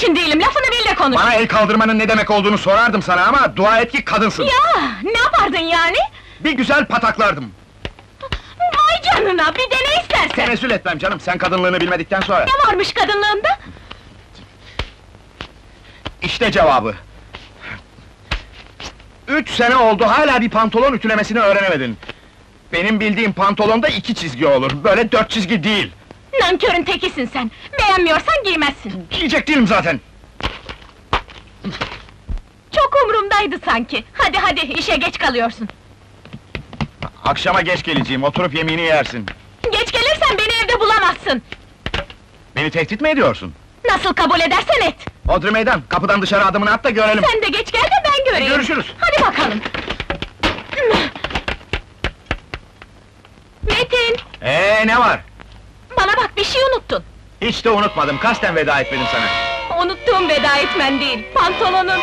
için değilim, lafını bil de konuş! Bana el kaldırmanın ne demek olduğunu sorardım sana ama dua et ki kadınsın! Ya, ne yapardın yani? Bir güzel pataklardım! Vay canına, bir de ne istersen! Tenezzül etmem canım, sen kadınlığını bilmedikten sonra! Ne varmış kadınlığında? İşte cevabı! 3 sene oldu, hala bir pantolon ütülemesini öğrenemedin! Benim bildiğim pantolonda 2 çizgi olur, böyle 4 çizgi değil! Nankörün tekisin sen! Beğenmiyorsan giymezsin! Giyecek değilim zaten! Çok umurumdaydı sanki! Hadi hadi, işe geç kalıyorsun! Akşama geç geleceğim, oturup yemeğini yersin! Geç gelirsen beni evde bulamazsın! Beni tehdit mi ediyorsun? Nasıl kabul edersen et! Odri meydan, kapıdan dışarı adımını at da görelim! Sen de geç gel de ben göreyim! Görüşürüz! Hadi bakalım! Metin! Ne var? Bana bak, bir şey unuttun! Hiç de unutmadım, kasten veda etmedim sana! Unuttuğum veda etmen değil, pantolonun!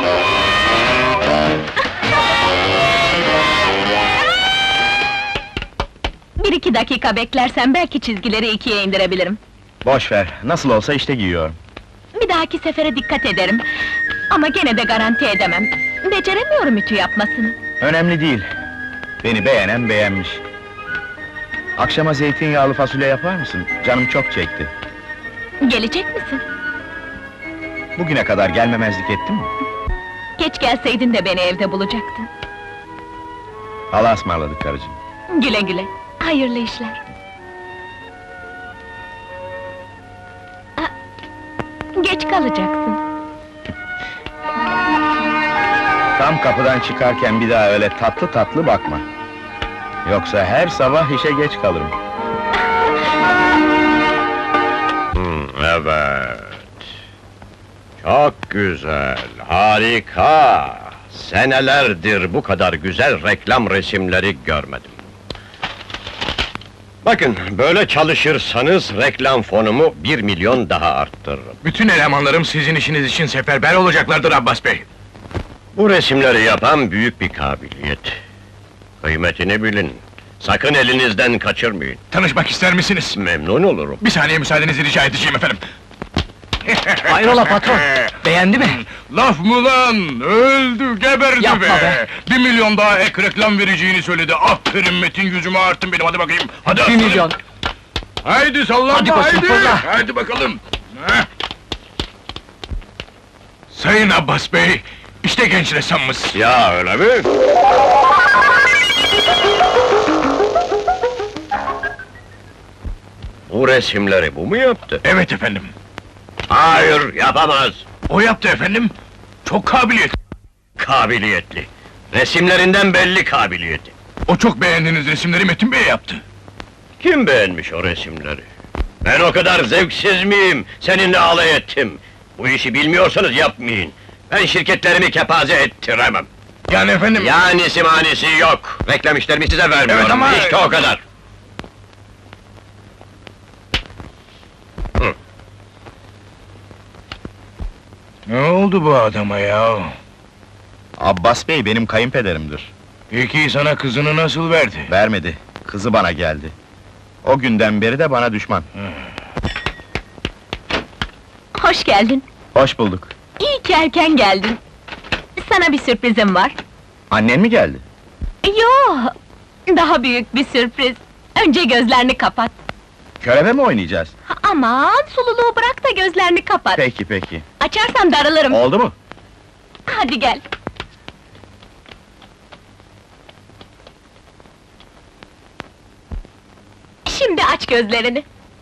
Bir iki dakika beklersen belki çizgileri 2'ye indirebilirim. Boş ver, nasıl olsa işte giyiyorum. Bir dahaki sefere dikkat ederim. Ama gene de garanti edemem. Beceremiyorum ütü yapmasını. Önemli değil. Beni beğenen beğenmiş. Akşama zeytinyağlı fasulye yapar mısın? Canım çok çekti. Gelecek misin? Bugüne kadar gelmemezlik ettin mi? Geç gelseydin de beni evde bulacaktın. Allah'a ısmarladık karıcığım. Güle güle, hayırlı işler. Geç kalacaksın. Tam kapıdan çıkarken bir daha öyle tatlı tatlı bakma. Yoksa her sabah işe geç kalırım. Evet. Çok güzel, harika! Senelerdir bu kadar güzel reklam resimleri görmedim. Bakın, böyle çalışırsanız reklam fonumu 1 milyon daha arttırırım. Bütün elemanlarım sizin işiniz için seferber olacaklardır Abbas Bey. Bu resimleri yapan büyük bir kabiliyet. Kıymetini bilin. Sakın elinizden kaçırmayın. Tanışmak ister misiniz? Memnun olurum. Bir saniye müsaadenizi rica edeceğim efendim. Hayrola patron, beğendi mi? Laf mı lan? Öldü, geberdi Yapma be! be! 1 milyon daha ek reklam vereceğini söyledi. Aferin Metin, yüzümü ağarttın benim, hadi bakayım! Hadi 1 aslanım! milyon! Haydi sallanma, Hadi koçum, fırla! Haydi bakalım! Heh. Sayın Abbas Bey, işte genç ressamımız! Ya öyle mi? Bu resimleri bu mu yaptı? Evet efendim! Hayır, yapamaz! O yaptı efendim! Çok kabiliyetli! Kabiliyetli! Resimlerinden belli kabiliyeti! O çok beğendiğiniz resimleri Metin Bey yaptı! Kim beğenmiş o resimleri? Ben o kadar zevksiz miyim? Seninle alay ettim! Bu işi bilmiyorsanız yapmayın! Ben şirketlerimi kepaze ettiremem! Yani efendim... Yanisi manisi yok! Reklam işlerimi size vermiyorum, Evet ama- işte o kadar! Ne oldu bu adama ya? Abbas Bey benim kayınpederimdir. Peki sana kızını nasıl verdi? Vermedi, kızı bana geldi. O günden beri de bana düşman. Hoş geldin. Hoş bulduk. İyi ki erken geldin. Sana bir sürprizim var. Annen mi geldi? Yo, daha büyük bir sürpriz. Önce gözlerini kapat. Körebe mi oynayacağız? Aman, sululuğu bırak da gözlerini kapat. Peki peki. Açarsan darılırım. Oldu mu? Hadi gel. Şimdi aç gözlerini.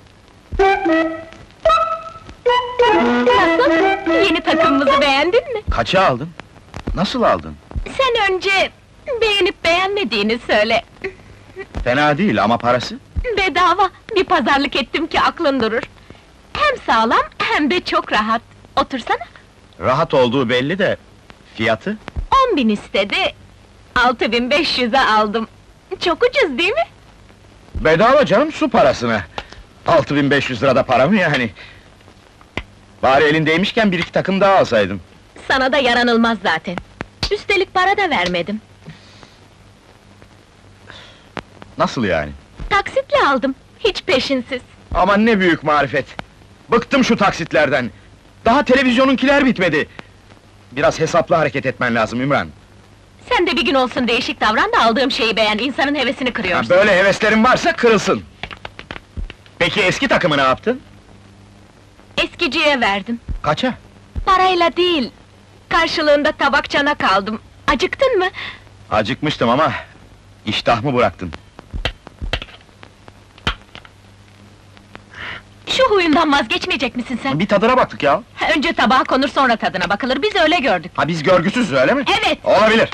Nasıl? Yeni takımımızı beğendin mi? Kaça aldın? Nasıl aldın? Sen önce beğenip beğenmediğini söyle. Fena değil ama parası? Bedava, bir pazarlık ettim ki aklın durur. Hem sağlam hem de çok rahat. Otursana. Rahat olduğu belli de... Fiyatı? 10.000 istedi. 6.500'e aldım. Çok ucuz değil mi? Bedava canım, su parasına! 6500 lirada para mı yani? Bari elindeymişken bir iki takım daha alsaydın. Sana da yaranılmaz zaten. Üstelik para da vermedim. Nasıl yani? Taksitle aldım, hiç peşinsiz. Aman ne büyük marifet! Bıktım şu taksitlerden! Daha televizyonunkiler bitmedi. Biraz hesaplı hareket etmen lazım Ümran. Sen de bir gün olsun değişik davran da aldığım şeyi beğen, insanın hevesini Ha, kırıyorsun. böyle heveslerin varsa kırılsın. Peki eski takımı ne yaptın? Eskiciye verdim. Kaça? Parayla değil, karşılığında tabakçana kaldım. Acıktın mı? Acıkmıştım ama iştah mı bıraktın? Şu huyundan vazgeçmeyecek misin sen? Bir tadına baktık ya. Önce tabağa konur, sonra tadına bakılır, biz öyle gördük. Ha biz görgüsüzüz öyle mi? Evet! Olabilir.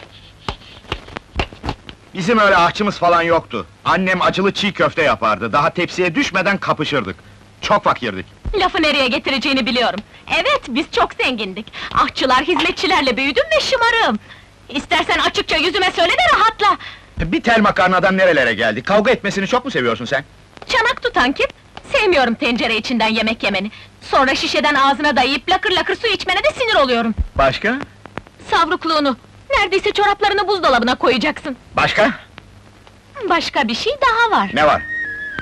Bizim öyle ahçımız falan yoktu. Annem acılı çiğ köfte yapardı. Daha tepsiye düşmeden kapışırdık. Çok fakirdik. Lafı nereye getireceğini biliyorum. Evet, biz çok zengindik. Ahçılar, hizmetçilerle büyüdüm ve şımarığım. İstersen açıkça yüzüme söyle de rahatla! Bir tel makarnadan nerelere geldik? Kavga etmesini çok mu seviyorsun sen? Çanak tutan kim? Sevmiyorum tencere içinden yemek yemeni. Sonra şişeden ağzına dayayıp lakır lakır su içmene de sinir oluyorum. Başka? Savrukluğunu, neredeyse çoraplarını buzdolabına koyacaksın. Başka? Başka bir şey daha var. Ne var?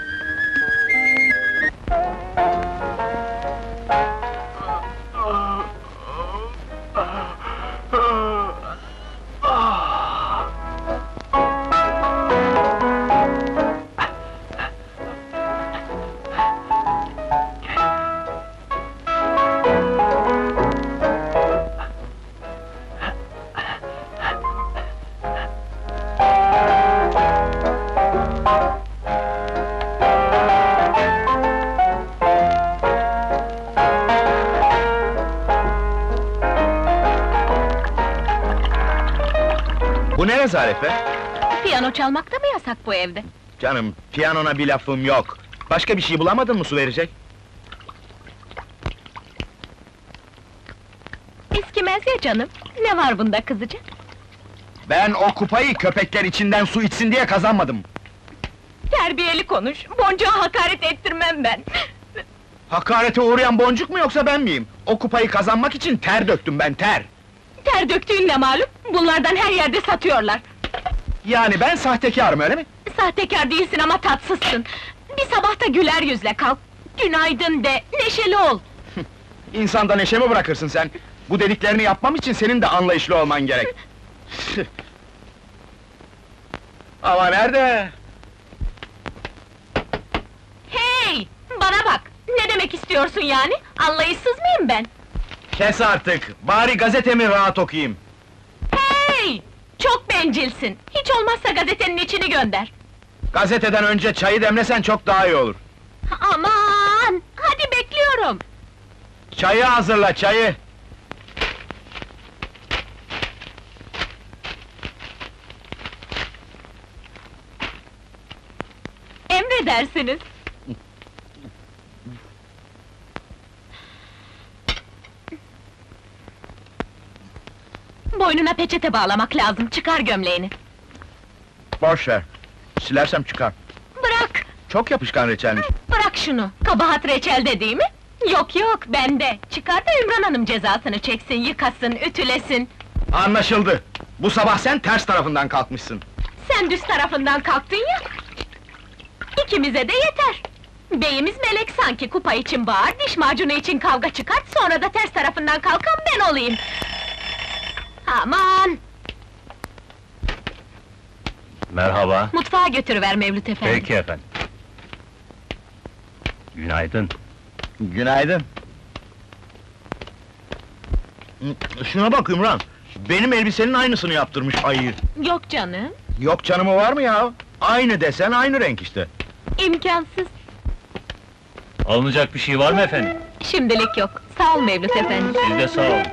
Bu ne rezalet be? Piyano çalmak da mı yasak bu evde? Canım, piyanona bir lafım yok. Başka bir şey bulamadın mı su verecek? Eskimez ya canım, ne var bunda kızacak? Ben o kupayı köpekler içinden su içsin diye kazanmadım. Terbiyeli konuş, boncuğa hakaret ettirmem ben! Hakarete uğrayan boncuk mu yoksa ben miyim? O kupayı kazanmak için ter döktüm ben, ter! Ter döktüğün ne malum? Bunlardan her yerde satıyorlar! Yani ben sahtekarım öyle mi? Sahtekar değilsin ama tatsızsın! Bir sabah da güler yüzle kalk! Günaydın de, neşeli ol! İnsanda neşe mi bırakırsın sen? Bu dediklerini yapmam için senin de anlayışlı olman gerek. Ama nerede? Hey! Bana bak! Ne demek istiyorsun yani? Anlayışsız mıyım ben? Kes artık! Bari gazetemi rahat okuyayım. Hey! Çok bencilsin! Hiç olmazsa gazetenin içini gönder! Gazeteden önce çayı demlesen çok daha iyi olur. Aman! Hadi bekliyorum! Çayı hazırla, çayı! Emredersiniz! Boynuna peçete bağlamak lazım, çıkar gömleğini! Boş ver! Silersem çıkar. Bırak! Çok yapışkan reçelmiş. Bırak şunu! Kabahat reçelde değil mi? Yok yok, bende! Çıkar da Ümran Hanım cezasını çeksin, yıkasın, ütülesin! Anlaşıldı! Bu sabah sen ters tarafından kalkmışsın. Sen düz tarafından kalktın ya! İkimize de yeter! Beyimiz melek sanki, kupa için bağır, diş macunu için kavga çıkart, sonra da ters tarafından kalkan ben olayım! Aman! Merhaba. Mutfağa götürüver Mevlüt efendi! Peki efendim. Günaydın. Günaydın. Şuna bak Ümran! Benim elbisenin aynısını yaptırmış ayı. Yok canım, Yok canımı var mı ya? Aynı desen, aynı renk işte. imkansız! Alınacak bir şey var mı efendim? Şimdilik yok, sağ ol Mevlüt efendi! Siz de sağ olun.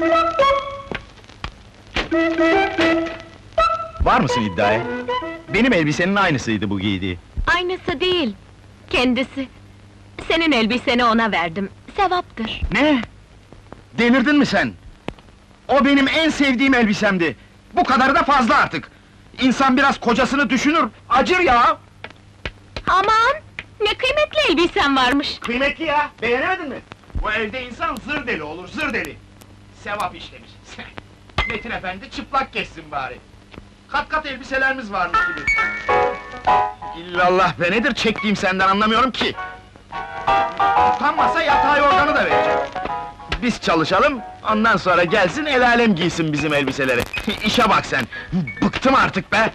Var mısın iddiaya? Benim elbisenin aynısıydı bu giydiği. Aynısı değil, kendisi! Senin elbiseni ona verdim, sevaptır! Ne? Delirdin mi sen? O benim en sevdiğim elbisemdi. Bu kadarı da fazla artık. İnsan biraz kocasını düşünür, acır ya! Aman! Ne kıymetli elbisen varmış! Kıymetli ya, beğenemedin mi? Bu evde insan zır deli olur, zır deli! Sevap işlemiş. Metin efendi çıplak geçsin bari. Kat kat elbiselerimiz varmış gibi. İllallah be, nedir çektiğim senden anlamıyorum ki! Utanmasa yatağı yorganı da verecek. biz çalışalım, ondan sonra gelsin el alem giysin bizim elbiseleri. İşe bak sen! Bıktım artık be!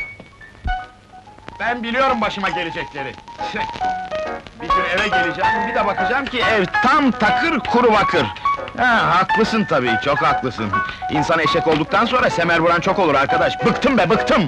Ben biliyorum başıma gelecekleri. Bir gün eve geleceğim, bir de bakacağım ki ev tam takır kuru bakır. Ha, haklısın tabii, çok haklısın. İnsan eşek olduktan sonra semer vuran çok olur arkadaş. Bıktım be, bıktım!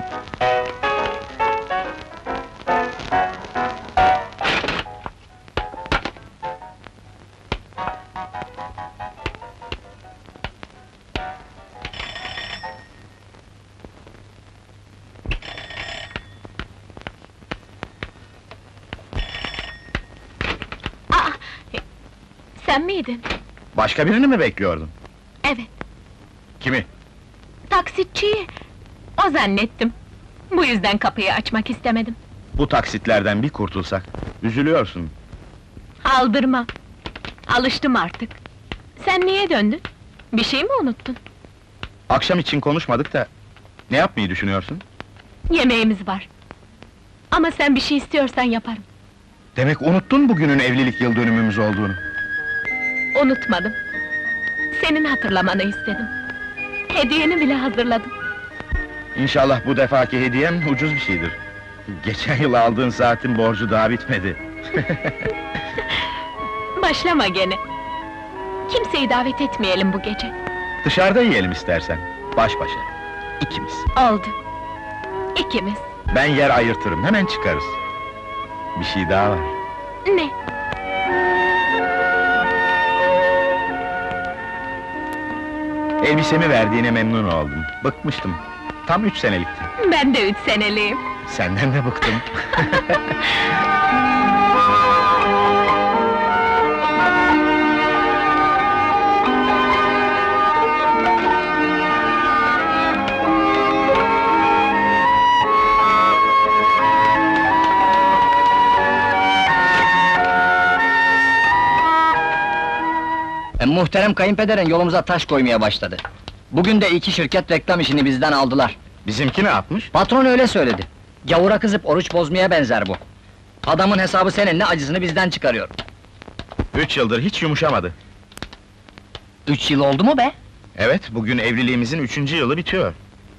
Aa, sen miydin? Başka birini mi bekliyordun? Evet, Kimi? taksitçiyi. O zannettim. Bu yüzden kapıyı açmak istemedim. Bu taksitlerden bir kurtulsak, üzülüyorsun. Aldırma. Alıştım artık. Sen niye döndün? Bir şey mi unuttun? Akşam için konuşmadık da, ne yapmayı düşünüyorsun? Yemeğimiz var. Ama sen bir şey istiyorsan yaparım. Demek unuttun bugünün evlilik yıl dönümümüz olduğunu. Unutmadım. Senin hatırlamanı istedim. Hediyeni bile hazırladım. İnşallah bu defaki hediyem ucuz bir şeydir. Geçen yıl aldığın saatin borcu daha bitmedi. Başlama gene. Kimseyi davet etmeyelim bu gece. Dışarıda yiyelim istersen, baş başa. İkimiz. Oldu. İkimiz. Ben yer ayırtırım, hemen çıkarız. Bir şey daha var. Ne? Elbisemi verdiğine memnun oldum. Bıkmıştım. Tam 3 senelikti. Ben de 3 seneliyim. Senden de bıktım. Muhterem kayınpederin yolumuza taş koymaya başladı. Bugün de 2 şirket reklam işini bizden aldılar. Bizimki ne yapmış? Patron öyle söyledi. Gavura kızıp oruç bozmaya benzer bu. Adamın hesabı seninle, acısını bizden çıkarıyor. 3 yıldır hiç yumuşamadı. 3 yıl oldu mu be? Evet, bugün evliliğimizin 3. yılı bitiyor.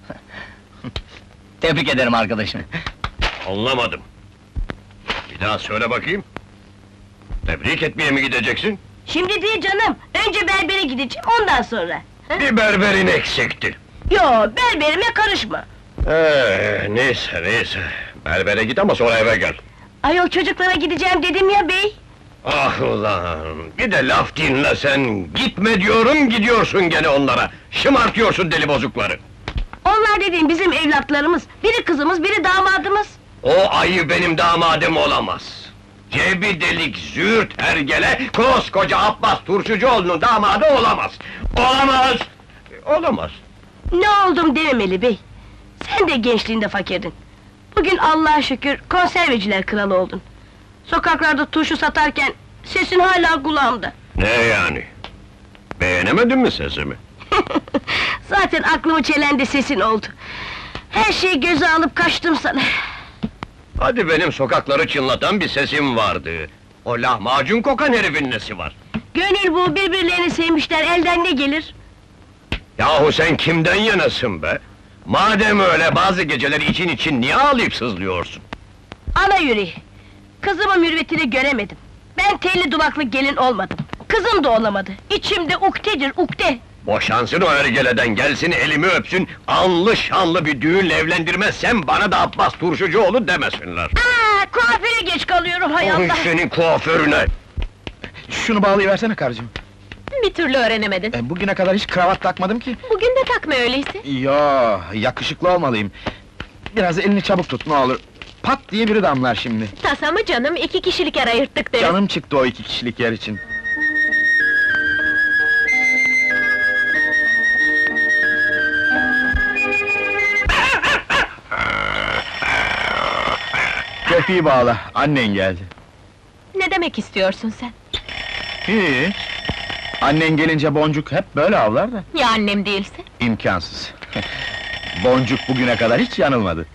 Tebrik ederim arkadaşım. Anlamadım. Bir daha söyle bakayım. Tebrik etmeye mi gideceksin? Şimdi değil canım, önce berbere gideceğim, ondan sonra. Bir berberin eksikti. Yo, berberime karışma. Neyse. Berbere git ama sonra eve gel. Ayol çocuklara gideceğim dedim ya bey. Ah ulan! Bir de laf dinle sen! Gitme diyorum, gidiyorsun gene onlara! Şımartıyorsun deli bozukları! Onlar dediğim bizim evlatlarımız, biri kızımız, biri damadımız. O ayı benim damadım olamaz! Cebi delik, züğürt hergele, koskoca Abbas Turşucuoğlu'nun damadı olamaz! Olamaz! Olamaz! Ne oldum dememeli bey. Sen de gençliğinde fakirdin. Bugün Allah'a şükür konserveciler kralı oldun. Sokaklarda turşu satarken sesin hala kulağımda. Ne yani? Beğenemedin mi sesimi? Zaten aklımı çelen de sesin oldu. Her şeyi göze alıp kaçtım sana. Hadi benim sokakları çınlatan bir sesim vardı. O lahmacun kokan herifin nesi var? Gönül bu, birbirlerini sevmişler, elden ne gelir? Yahu sen kimden yanasın be? Madem öyle, bazı geceleri için niye ağlayıp sızlıyorsun? Ana yüreği! Kızımın mürüvvetini göremedim. Ben telli duvaklı gelin olmadım. Kızım da olamadı. İçimde uktedir, ukde! Boşansın o ergeleden, gelsin elimi öpsün, anlı şanlı bir düğünle evlendirmezsem bana da Abbas Turşucuoğlu demesinler. Kuaföre geç kalıyorum hay Oy Allah! senin kuaförüne! Şunu bağlayıversene karıcığım. Bir türlü öğrenemedin. Bugüne kadar hiç kravat takmadım ki. Bugün de takma öyleyse. Yo, yakışıklı olmalıyım. Biraz elini çabuk tut ne olur. Pat diye biri damlar şimdi. Tasa mı canım, 2 kişilik yer ayırttık deriz. Canım çıktı o 2 kişilik yer için. Köpeği bağla, annen geldi. Ne demek istiyorsun sen? Hiç. Annen gelince Boncuk hep böyle avlar da. Ya annem değilse? İmkansız. Boncuk bugüne kadar hiç yanılmadı.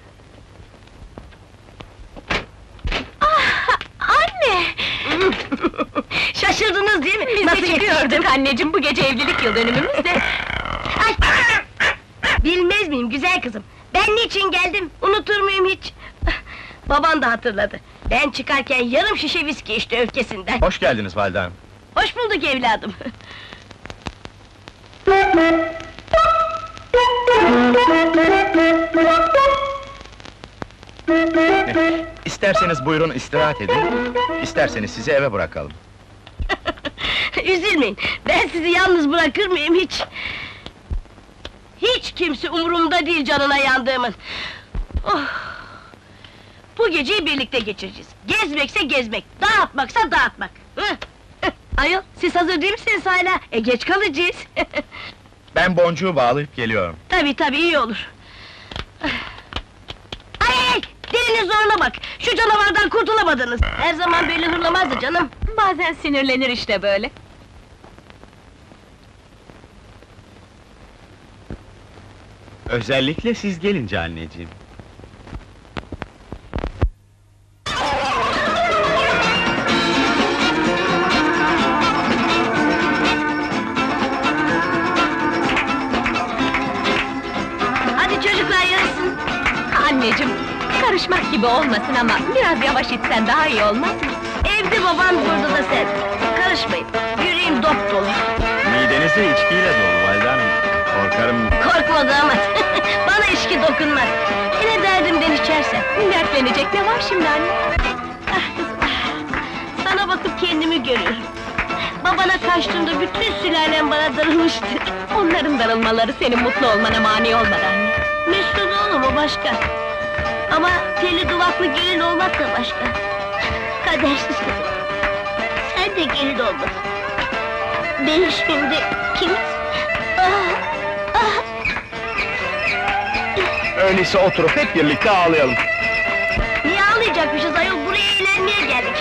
Anne! Şaşırdınız değil mi? Biz Nasıl Çıkıyorduk anneciğim, bu gece evlilik yıl dönümümüz de. Ay! Bilmez miyim güzel kızım? Ben niçin geldim, unutur muyum hiç? Baban da hatırladı. Ben çıkarken yarım şişe viski içti öfkesinden. Hoş geldiniz valide hanım. Hoş bulduk evladım. İsterseniz buyurun istirahat edin, isterseniz sizi eve bırakalım. Üzülmeyin, ben sizi yalnız bırakır mıyım hiç? Hiç kimse umurumda değil canına yandığımın. Oh! Bu geceyi birlikte geçireceğiz. Gezmekse gezmek, dağıtmaksa dağıtmak. Hı? Ayol, siz hazır değil misiniz hala? Geç kalacağız. Ben boncuğu bağlayıp geliyorum. Tabii iyi olur. Ay! Dilinin zoruna bak! Şu canavardan kurtulamadınız! Her zaman böyle hırlamazdı canım! Bazen sinirlenir işte böyle. Özellikle siz gelince anneciğim. Hadi çocuklar yarışsın! Anneciğim, karışmak gibi olmasın ama biraz yavaş içsen daha iyi olmaz mı? Evde babam, burada da sen! Karışmayın, yüreğim dop dolu! Mideniz de içkiyle dolu valide hanım. Korkarım... Korkma damat! Bana içki dokunmaz! Yine derdimden içersen! Dertlenecek ne var şimdi anne? Ah kız, ah! Sana bakıp kendimi görüyorum! Babana kaçtığımda bütün sülalem bana darılmıştır! Onların darılmaları senin mutlu olmana mani olmadı anne. Mesut oğlum o başka! Ama telli duvaklı gelin olmak da başka! Kadersiz kızım! Sen de gelin olmadın! Ben şimdi kim? Öyleyse oturup hep birlikte ağlayalım. Niye ağlayacakmışız ayol? Buraya eğlenmeye geldik!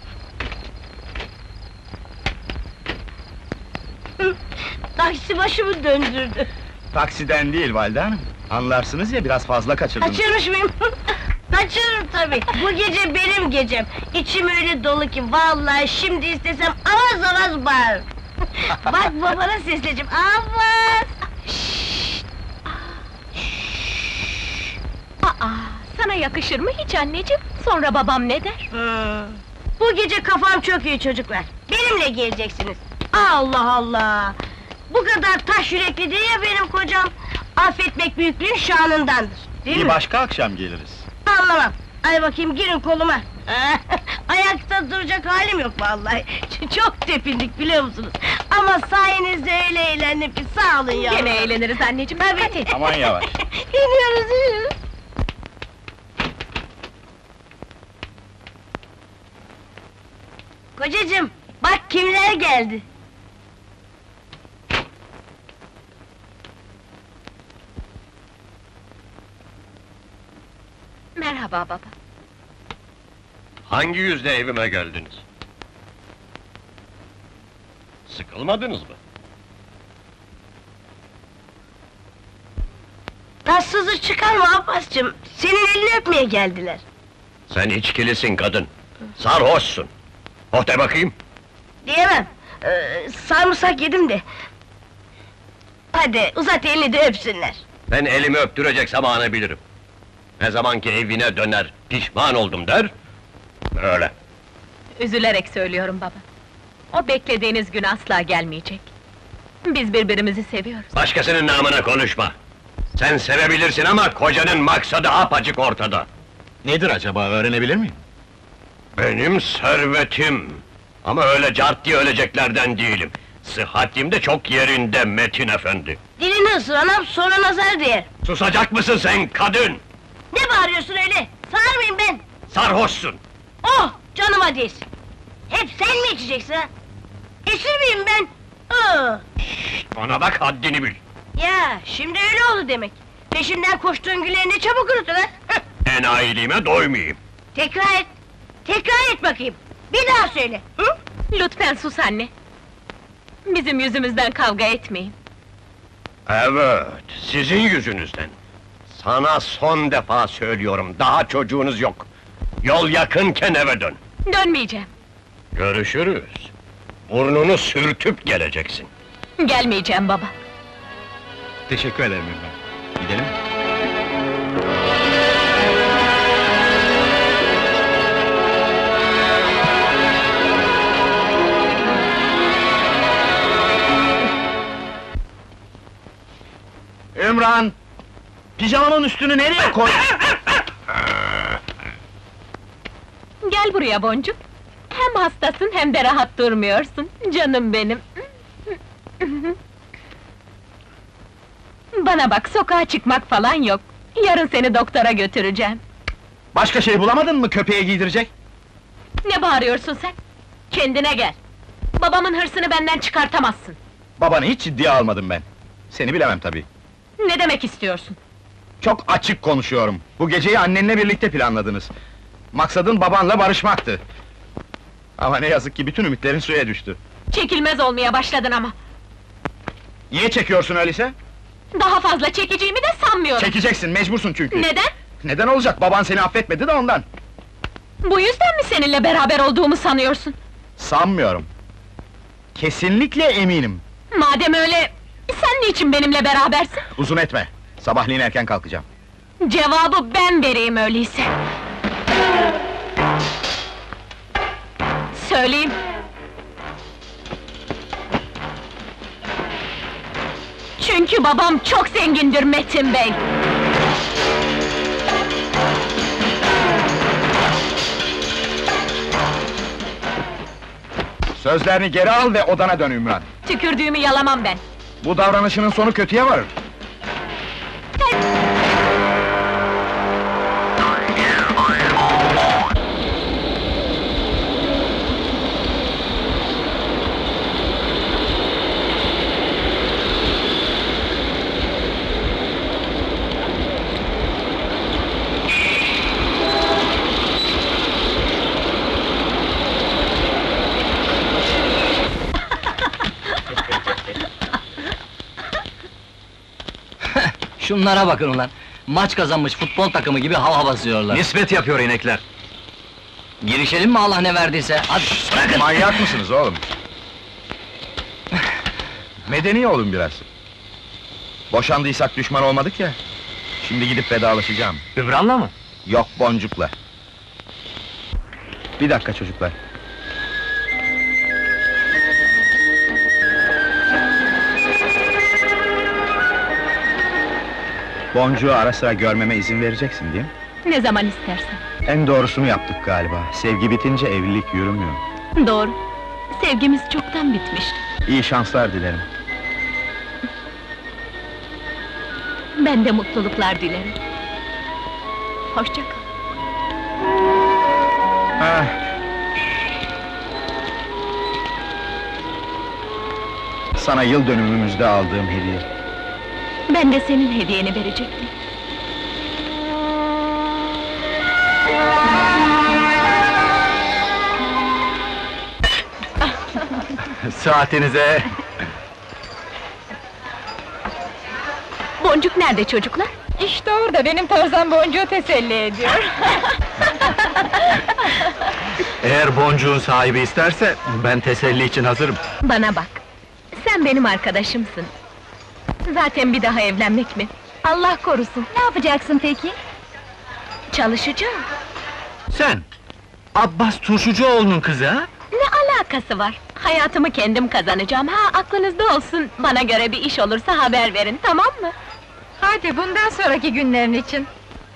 Taksi başımı döndürdü! Taksiden değil valide hanım. Anlarsınız ya, biraz fazla kaçırdınız. Kaçırmış mıyım? Kaçırırım tabii! Bu gece benim gecem! İçim öyle dolu ki, vallahi şimdi istesem avaz avaz bağırırım! Bak babana sesleneceğim, avaz! Aa, sana yakışır mı hiç anneciğim? Sonra babam ne der? Bu gece kafam çok iyi çocuklar! Benimle geleceksiniz! Allah Allah! Bu kadar taş yürekli değil ya benim kocam! Affetmek büyüklüğün şanındandır, değil Bir mi? başka akşam geliriz. Anlamam! Ay bakayım, girin koluma! Ayakta duracak halim yok vallahi! Çok tepindik biliyor musunuz? Ama sayenizde öyle eğlendim ki, sağ olun ya! Gene eğleniriz anneciğim, hadi! Aman yavaş. İniyoruz! Kocacığım, bak kimler geldi! Merhaba baba. Hangi yüzle evime geldiniz? Sıkılmadınız mı? Tatsızlık çıkarma Abbascığım! Senin elini öpmeye geldiler! Sen içkilisin kadın. Sarhoşsun. Oh de bakayım. Diyemem! Sarımsak yedim de! Hadi, uzat elini de öpsünler! Ben elimi öptürecek zamanı bilirim. Ne zaman ki evine döner, pişman oldum der... Öyle. Üzülerek söylüyorum baba. O beklediğiniz gün asla gelmeyecek. Biz birbirimizi seviyoruz. Başkasının namına konuşma. Sen sevebilirsin ama kocanın maksadı apaçık ortada. Nedir acaba, öğrenebilir miyim? Benim servetim. Ama öyle cart diye öleceklerden değilim. Sıhhatim de çok yerinde Metin efendi. Dilini ısır anam, sonra nazar değer! Susacak mısın sen kadın? Ne bağırıyorsun öyle? Sağır mıyım ben? Sarhoşsun. Oh, canıma değsin! Hep sen mi içeceksin ha? Esir miyim ben? Bana bak, haddini bil. Ya, şimdi öyle oldu demek! Peşinden koştuğun güleri ne çabuk unuttun ha? Enayiliğime doymayayım. Tekrar et! Tekrar et bakayım! Bir daha söyle! Hı? Lütfen sus anne! Bizim yüzümüzden kavga etmeyin. Evet, sizin yüzünüzden. Sana son defa söylüyorum, daha çocuğunuz yok. Yol yakınken eve dön. Dönmeyeceğim. Görüşürüz. Burnunu sürtüp geleceksin. Gelmeyeceğim baba. Teşekkür ederim Ümran. Gidelim mi? Ümran! Pijamanın üstünü nereye koy? Gel buraya Boncuk. Hem hastasın hem de rahat durmuyorsun. Canım benim. Bana bak, sokağa çıkmak falan yok. Yarın seni doktora götüreceğim. Başka şey bulamadın mı köpeğe giydirecek? Ne bağırıyorsun sen? Kendine gel. Babamın hırsını benden çıkartamazsın. Babanı hiç ciddiye almadım ben. Seni bilemem tabii. Ne demek istiyorsun? Çok açık konuşuyorum. Bu geceyi annenle birlikte planladınız. Maksadın babanla barışmaktı. Ama ne yazık ki bütün ümitlerin suya düştü. Çekilmez olmaya başladın ama. Niye çekiyorsun öyleyse? Daha fazla çekeceğimi de sanmıyorum. Çekeceksin, mecbursun çünkü. Neden? Neden olacak? Baban seni affetmedi de ondan. Bu yüzden mi seninle beraber olduğumu sanıyorsun? Sanmıyorum. Kesinlikle eminim. Madem öyle, sen niçin benimle berabersin? Uzun etme. Sabahleyin erken kalkacağım. Cevabı ben vereyim öyleyse. Söyleyeyim. Çünkü babam çok zengindir Metin Bey. Sözlerini geri al ve odana dön Ümran. Tükürdüğümü yalamam ben. Bu davranışının sonu kötüye varır. Şunlara bakın ulan! Maç kazanmış futbol takımı gibi hava basıyorlar. Nispet yapıyor inekler. Girişelim mi Allah ne verdiyse? Hadi bırakın! Manyak mısınız oğlum? Medeni olun biraz. Boşandıysak düşman olmadık ya. Şimdi gidip vedalaşacağım. Ümran'la mı? Yok, Boncuk'la. Bir dakika çocuklar. Boncuğu ara sıra görmeme izin vereceksin değil mi? Ne zaman istersen. En doğrusunu yaptık galiba. Sevgi bitince evlilik yürümüyor. Doğru. Sevgimiz çoktan bitmişti. İyi şanslar dilerim. Ben de mutluluklar dilerim. Hoşça kal. Ah. Sana yıl dönümümüzde aldığım hediye. Ben de senin hediyeni verecektim. Saatinize... Boncuk nerede çocuklar? İşte orada, benim Tarzan Boncuğu teselli ediyor. Eğer boncuğun sahibi isterse, ben teselli için hazırım. Bana bak, sen benim arkadaşımsın. Zaten bir daha evlenmek mi? Allah korusun. Ne yapacaksın peki? Çalışacağım. Sen, Abbas Turşucuoğlu'nun kızı ha? Ne alakası var? Hayatımı kendim kazanacağım. Ha, aklınızda olsun. Bana göre bir iş olursa haber verin, tamam mı? Hadi bundan sonraki günlerin için.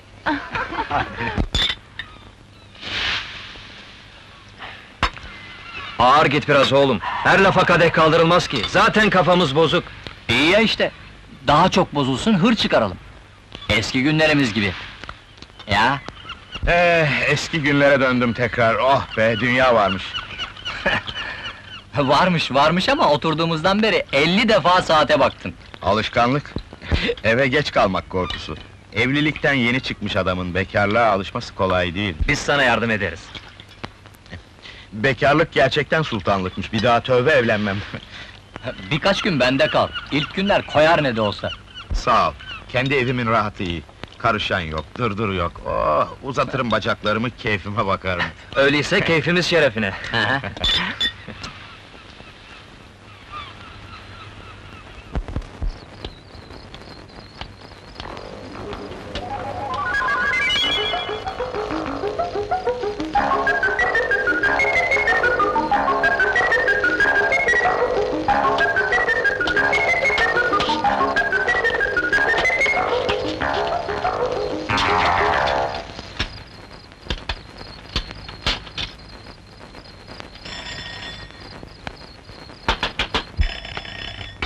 Ağır git biraz oğlum. Her lafa kadeh kaldırılmaz ki. Zaten kafamız bozuk. İyi ya işte! Daha çok bozulsun, hır çıkaralım. Eski günlerimiz gibi. Ya, Eski günlere döndüm tekrar. Oh be, dünya varmış. varmış ama oturduğumuzdan beri 50 defa saate baktın. Alışkanlık. Eve geç kalmak korkusu. Evlilikten yeni çıkmış adamın bekarlığa alışması kolay değil. Biz sana yardım ederiz. Bekarlık gerçekten sultanlıkmış. Bir daha tövbe evlenmem. Birkaç gün bende kal. İlk günler koyar ne de olsa. Sağ ol. Kendi evimin rahatı iyi. Karışan yok, dırdır yok. Oh, uzatırım bacaklarımı, keyfime bakarım. Öyleyse keyfimiz şerefine.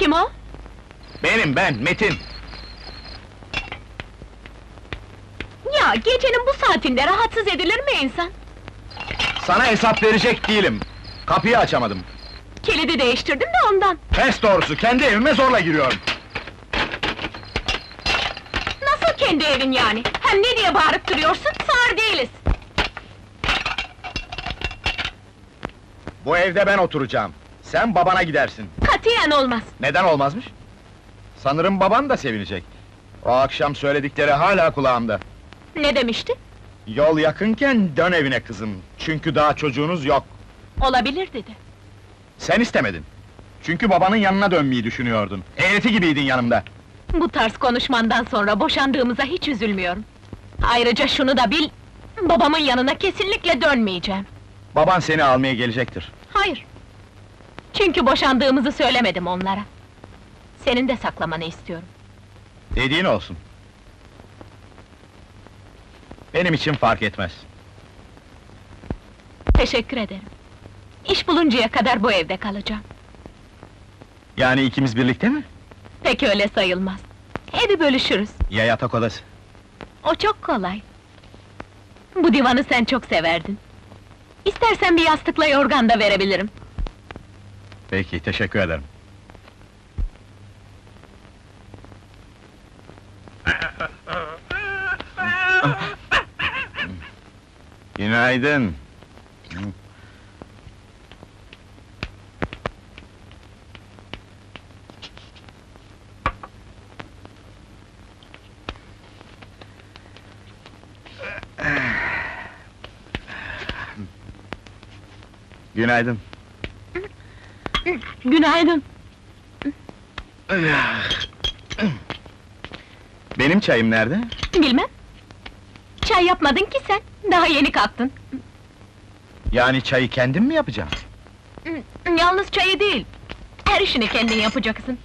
Kim o? Ben, Metin. Ya, gecenin bu saatinde rahatsız edilir mi insan? Sana hesap verecek değilim. Kapıyı açamadım. Kilidi değiştirdim de ondan. Pes doğrusu, kendi evime zorla giriyorum. Nasıl kendi evin yani? Hem ne diye bağırıp duruyorsun? Sağır değiliz. Bu evde ben oturacağım. Sen babana gidersin. Katiyen olmaz. Neden olmazmış? Sanırım baban da sevinecek. O akşam söyledikleri hala kulağımda. Ne demişti? Yol yakınken dön evine kızım. Çünkü daha çocuğunuz yok. Olabilir dedi. Sen istemedin. Çünkü babanın yanına dönmeyi düşünüyordun. Eğreti gibiydin yanımda. Bu tarz konuşmandan sonra boşandığımıza hiç üzülmüyorum. Ayrıca şunu da bil, babamın yanına kesinlikle dönmeyeceğim. Baban seni almaya gelecektir. Hayır. Çünkü boşandığımızı söylemedim onlara. Senin de saklamanı istiyorum. Dediğin olsun. Benim için fark etmez. Teşekkür ederim. İş buluncaya kadar bu evde kalacağım. Yani ikimiz birlikte mi? Pek öyle sayılmaz. Evi bölüşürüz. Ya yatak odası? O çok kolay. Bu divanı sen çok severdin. İstersen bir yastıkla yorgan da verebilirim. Peki, teşekkür ederim. Günaydın. Günaydın. Günaydın. Benim çayım nerede? Bilmem. Çay yapmadın ki sen. Daha yeni kalktın. Yani çayı kendim mi yapacağım? Yalnız çayı değil. Her işini kendin yapacaksın.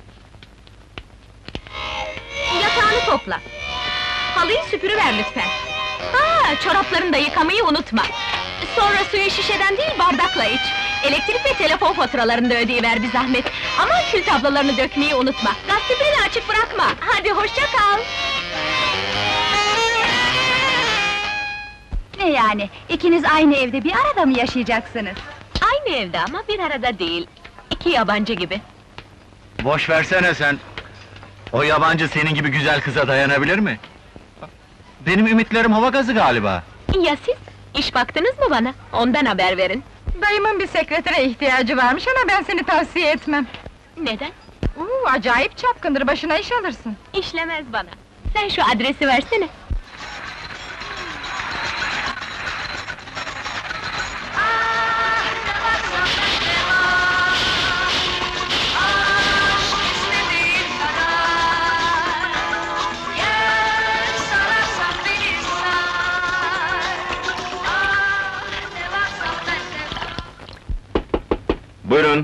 Yatağını topla. Halıyı süpürüver lütfen. Ha, çoraplarını da yıkamayı unutma. Sonra suyu şişeden değil bardakla iç. Elektrik ve telefon faturalarını da ödeyiver bir zahmet. Ama kül tablolarını dökmeyi unutma. Gazetelerini açık bırakma. Hadi hoşça kal. Ne yani? İkiniz aynı evde bir arada mı yaşayacaksınız? Aynı evde ama bir arada değil. İki yabancı gibi. Boş versene sen! O yabancı senin gibi güzel kıza dayanabilir mi? Benim ümitlerim hava gazı galiba. Ya siz? İş baktınız mı bana? Ondan haber verin. Dayımın bir sekretere ihtiyacı varmış ama ben seni tavsiye etmem. Neden? Acayip çapkındır, başına iş alırsın. İşlemez bana. Sen şu adresi versene. Buyurun.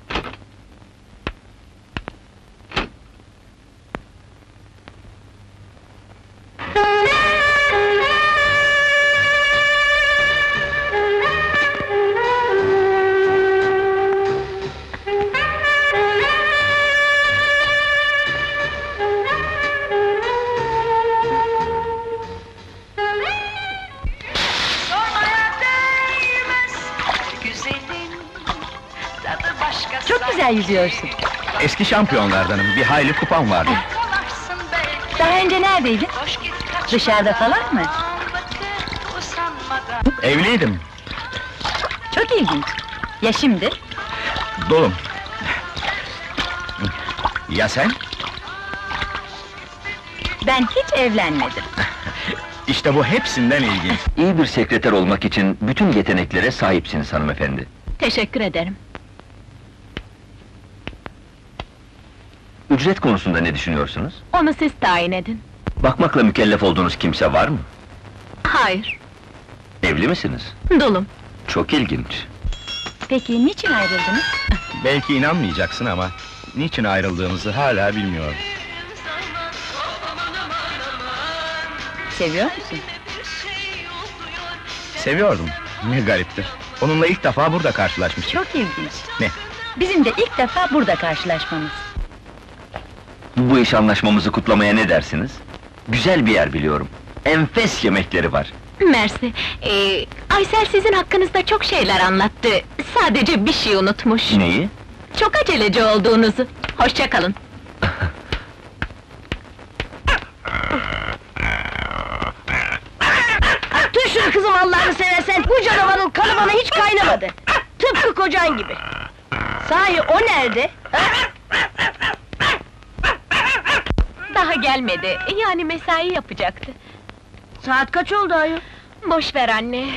Çok güzel yüzüyorsun. Eski şampiyonlardanım, bir hayli kupam vardı. Daha önce neredeydin? Dışarıda falan mı? Evliydim, Çok ilginç. Ya şimdi? dolum. Ya sen? Ben hiç evlenmedim. İşte bu hepsinden ilginç. İyi bir sekreter olmak için bütün yeteneklere sahipsiniz hanımefendi. Teşekkür ederim. Ücret konusunda ne düşünüyorsunuz? Onu siz tayin edin. Bakmakla mükellef olduğunuz kimse var mı? Hayır, Evli misiniz? dulum. Çok ilginç. Peki niçin ayrıldınız? Belki inanmayacaksın ama... ...niçin ayrıldığımızı hala bilmiyorum. Seviyor musun? Seviyordum, ne gariptir. Onunla ilk defa burada karşılaşmıştık. Çok ilginç. Ne? Bizim de ilk defa burada karşılaşmamız. Bu iş anlaşmamızı kutlamaya ne dersiniz? Güzel bir yer biliyorum. Enfes yemekleri var. Mersi. Aysel sizin hakkınızda çok şeyler anlattı. Sadece bir şey unutmuş. Neyi? Çok aceleci olduğunuzu. Hoşça kalın. Dur şunu kızım Allah'ını seversen, bu canavarın kanı bana hiç kaynamadı. Tıpkı kocan gibi. Sahi o nerede? Ha? Daha gelmedi. Yani mesai yapacaktı. Saat kaç oldu ayol? Boş ver anne.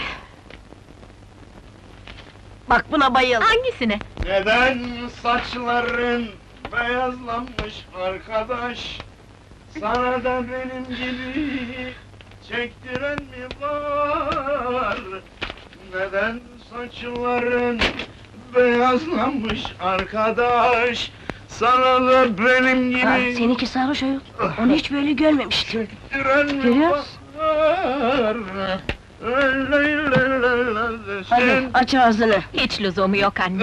Bak buna bayıldım. Hangisine? Neden saçların beyazlanmış arkadaş? Sana da benim gibi çektiren mi var? Neden saçların beyazlanmış arkadaş? Sana da benim Ha, gibi seninki sarhoş ayol. Onu hiç böyle görmemiştim. çektiren mi Görüyor musun? var? Hadi aç ağzını. Hiç lüzumu yok anne.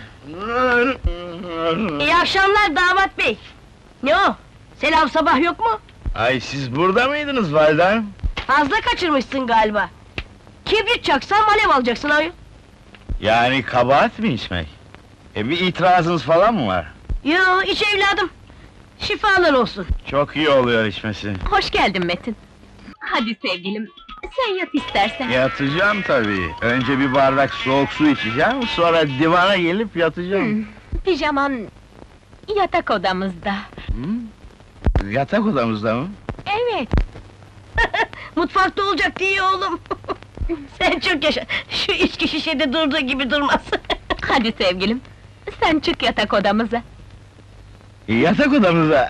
İyi akşamlar damat bey. Ne o? Selam sabah yok mu? Ay siz burada mıydınız validem? Fazla kaçırmışsın galiba. Kibrit çaksan alev alacaksın ayol. Yani kabahat mi içmek? Bir itirazınız falan mı var? Yo, iç evladım. Şifalar olsun. Çok iyi oluyor içmesi. Hoş geldin Metin. Hadi sevgilim, sen yat istersen. Yatacağım tabii. Önce bir bardak soğuk su içeceğim, sonra divana gelip yatacağım. Pijaman yatak odamızda. Yatak odamızda mı? Evet. Mutfakta olacak diye oğlum. Sen çok yaşa. Şu içki şişede durduğu gibi durmaz. Hadi sevgilim, sen çık yatak odamıza. Yatak odamızda.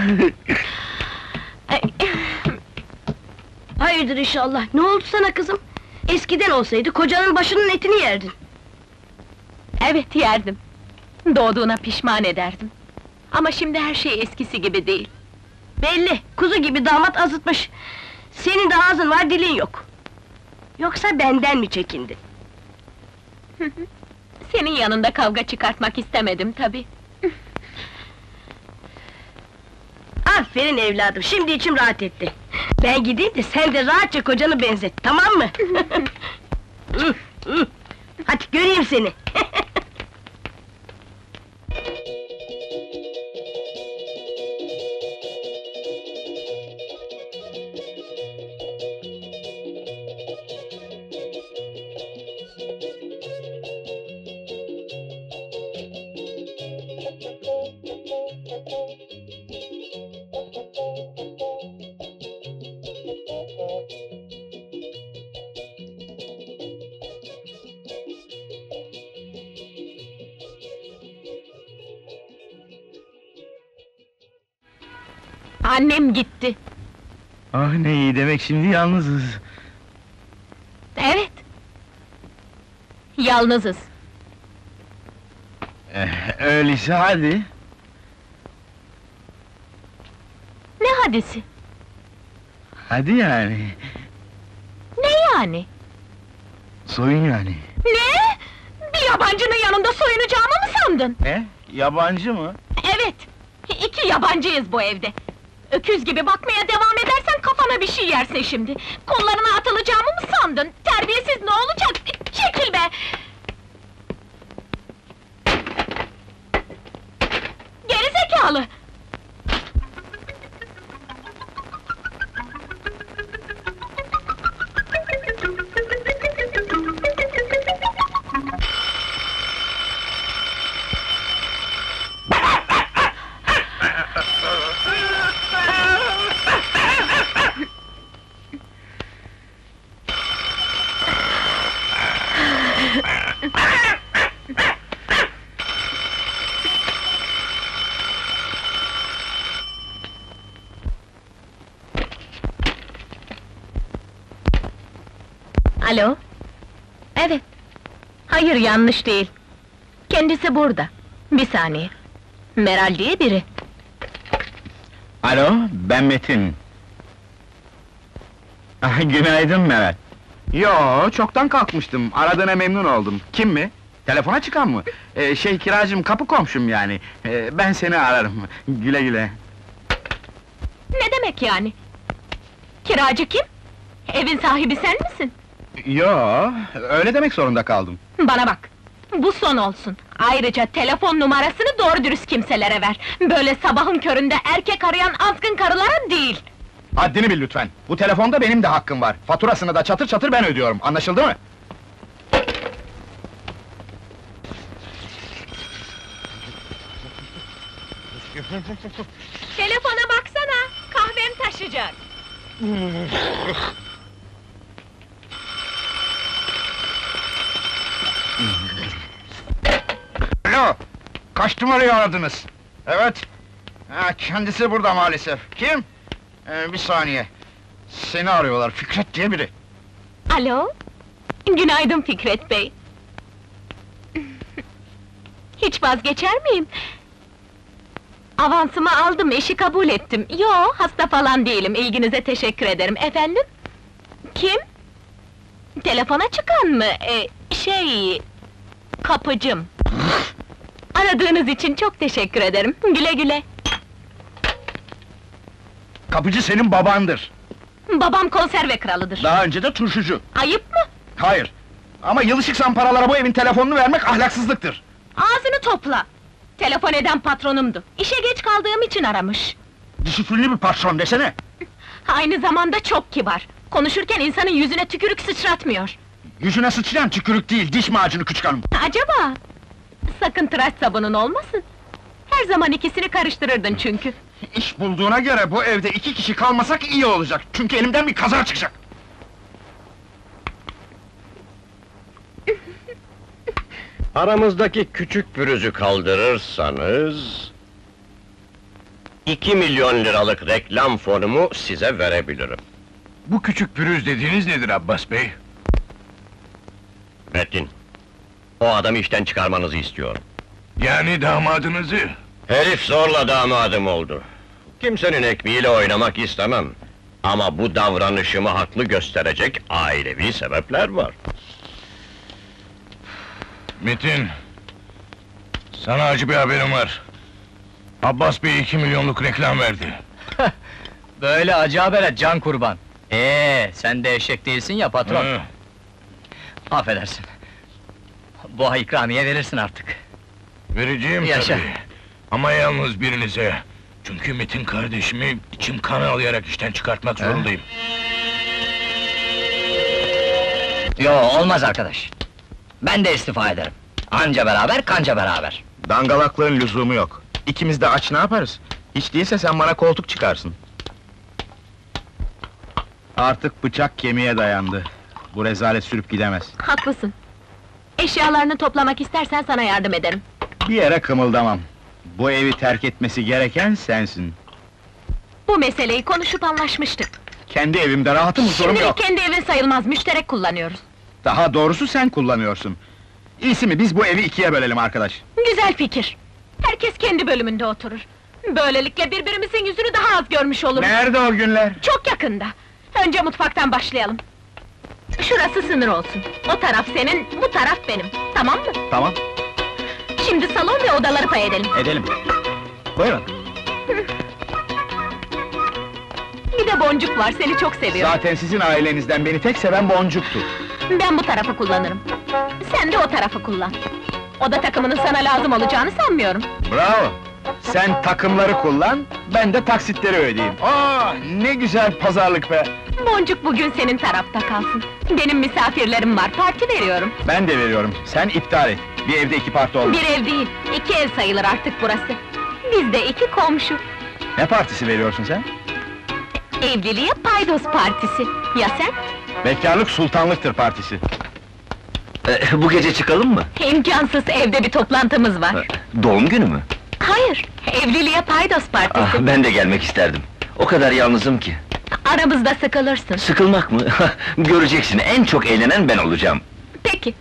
Ay, Hayırdır inşallah. Ne oldu sana kızım? Eskiden olsaydı kocanın başının etini yerdin. Evet yerdim. Doğduğuna pişman ederdim. Ama şimdi her şey eskisi gibi değil. Belli, kuzu gibi damat azıtmış. Senin de ağzın var, dilin yok. Yoksa benden mi çekindin? Senin yanında kavga çıkartmak istemedim tabii. Aferin evladım, şimdi içim rahat etti. Ben gideyim de sen de rahatça kocanı benzet, tamam mı? Hadi göreyim seni. Annem gitti. Ah ne iyi, demek şimdi yalnızız. Evet. Yalnızız. Öyleyse hadi. Ne hadisi? Hadi yani. Ne yani? Soyun yani. Ne? Bir yabancının yanında soyunacağımı mı sandın? Ne? Yabancı mı? Evet. İki yabancıyız bu evde. Öküz gibi bakmaya devam edersen kafana bir şey yersin şimdi. Kollarına atılacağımı mı sandın? Terbiyesiz ne olacak? Çekil be! Gerizekalı! Alo? Evet. Hayır, yanlış değil. Kendisi burada. Bir saniye. Meral diye biri. Alo, ben Metin. Günaydın Meral. Yo, çoktan kalkmıştım. Aradığına memnun oldum. Kim mi? Telefona çıkan mı? Kiracım, kapı komşum yani. Ben seni ararım. Güle güle. Ne demek yani? Kiracı kim? Evin sahibi sen misin? Yo, öyle demek zorunda kaldım. Bana bak, bu son olsun. Ayrıca telefon numarasını doğru dürüst kimselere ver. Böyle sabahın köründe erkek arayan azgın karılara değil. Haddini bil lütfen. Bu telefonda benim de hakkım var. Faturasını da çatır çatır ben ödüyorum. Anlaşıldı mı? Telefona baksana, kahvem taşacak. Alo! Kaç numarayı aradınız? Evet. Ha, kendisi burada maalesef. Kim? Bir saniye. Seni arıyorlar, Fikret diye biri. Alo? Günaydın Fikret Bey. Hiç vazgeçer miyim? Avansımı aldım, işi kabul ettim. Yo, hasta falan değilim, ilginize teşekkür ederim. Efendim? Kim? Telefona çıkan mı? Kapıcım. Aradığınız için çok teşekkür ederim. Güle güle. Kapıcı senin babandır. Babam konserve kralıdır. Daha önce de turşucu. Ayıp mı? Hayır. Ama yılışık zamparalara bu evin telefonunu vermek ahlaksızlıktır. Ağzını topla! Telefon eden patronumdu. İşe geç kaldığım için aramış. Disiplinli bir patron desene. Aynı zamanda çok kibar. Konuşurken insanın yüzüne tükürük sıçratmıyor. Yüzüne sıçrayan tükürük değil, diş macunu küçük hanım. Acaba? Sakın tıraş sabunun olmasın. Her zaman ikisini karıştırırdın çünkü. İş bulduğuna göre bu evde 2 kişi kalmasak iyi olacak. Çünkü elimden bir kaza çıkacak. Aramızdaki küçük pürüzü kaldırırsanız... 2 milyon liralık reklam fonumu size verebilirim. Bu küçük pürüz dediğiniz nedir Abbas Bey? Metin, o adamı işten çıkarmanızı istiyorum. Yani damadınızı? Herif zorla damadım oldu. Kimsenin ekmeğiyle oynamak istemem. Ama bu davranışımı haklı gösterecek ailevi sebepler var. Metin, sana acı bir haberim var. Abbas Bey 2 milyonluk reklam verdi. Böyle acı habere can kurban. Sen de eşek değilsin ya patron. Hı. Affedersin. Bu ay ikramiye verirsin artık. Vereceğim Yaşa. tabii. Ama yalnız birinize. Çünkü Metin kardeşimi içim kan ağlayarak işten çıkartmak zorundayım. Yo, olmaz arkadaş. Ben de istifa ederim. Anca beraber, kanca beraber. Dangalaklığın lüzumu yok. İkimiz de aç ne yaparız? Hiç değilse sen bana koltuk çıkarsın. Artık bıçak kemiğe dayandı. Bu rezalet sürüp gidemez. Haklısın. Eşyalarını toplamak istersen sana yardım ederim. Bir yere kımıldamam. Bu evi terk etmesi gereken sensin. Bu meseleyi konuşup anlaşmıştık. Kendi evimde rahatım, huzurum Şimdilik yok. kendi evin sayılmaz, müşterek kullanıyoruz. Daha doğrusu sen kullanıyorsun. İyisi mi biz bu evi 2'ye bölelim arkadaş? Güzel fikir. Herkes kendi bölümünde oturur. Böylelikle birbirimizin yüzünü daha az görmüş oluruz. Nerede o günler? Çok yakında. Önce mutfaktan başlayalım. Şurası sınır olsun. O taraf senin, bu taraf benim. Tamam mı? Tamam, Şimdi salon ve odaları pay edelim. edelim. Buyurun. Bir de Boncuk var, seni çok seviyor. Zaten sizin ailenizden beni tek seven Boncuk'tu. Ben bu tarafı kullanırım. Sen de o tarafı kullan. Oda takımının sana lazım olacağını sanmıyorum. Bravo! Sen takımları kullan, ben de taksitleri ödeyeyim. Aa, ne güzel pazarlık be! Boncuk bugün senin tarafta kalsın. Benim misafirlerim var, parti veriyorum. Ben de veriyorum, sen iptal et. Bir evde 2 parti olmaz. Bir ev değil, 2 ev sayılır artık burası. Biz de 2 komşu. Ne partisi veriyorsun sen? Evliliğe paydos partisi. Ya sen? Bekarlık sultanlıktır partisi. Bu gece çıkalım mı? İmkansız, evde bir toplantımız var. Doğum günü mü? Hayır, evliliğe paydos partisi. Ben de gelmek isterdim. O kadar yalnızım ki. Aramızda sıkılırsın. Sıkılmak mı? Göreceksin, en çok eğlenen ben olacağım. Peki.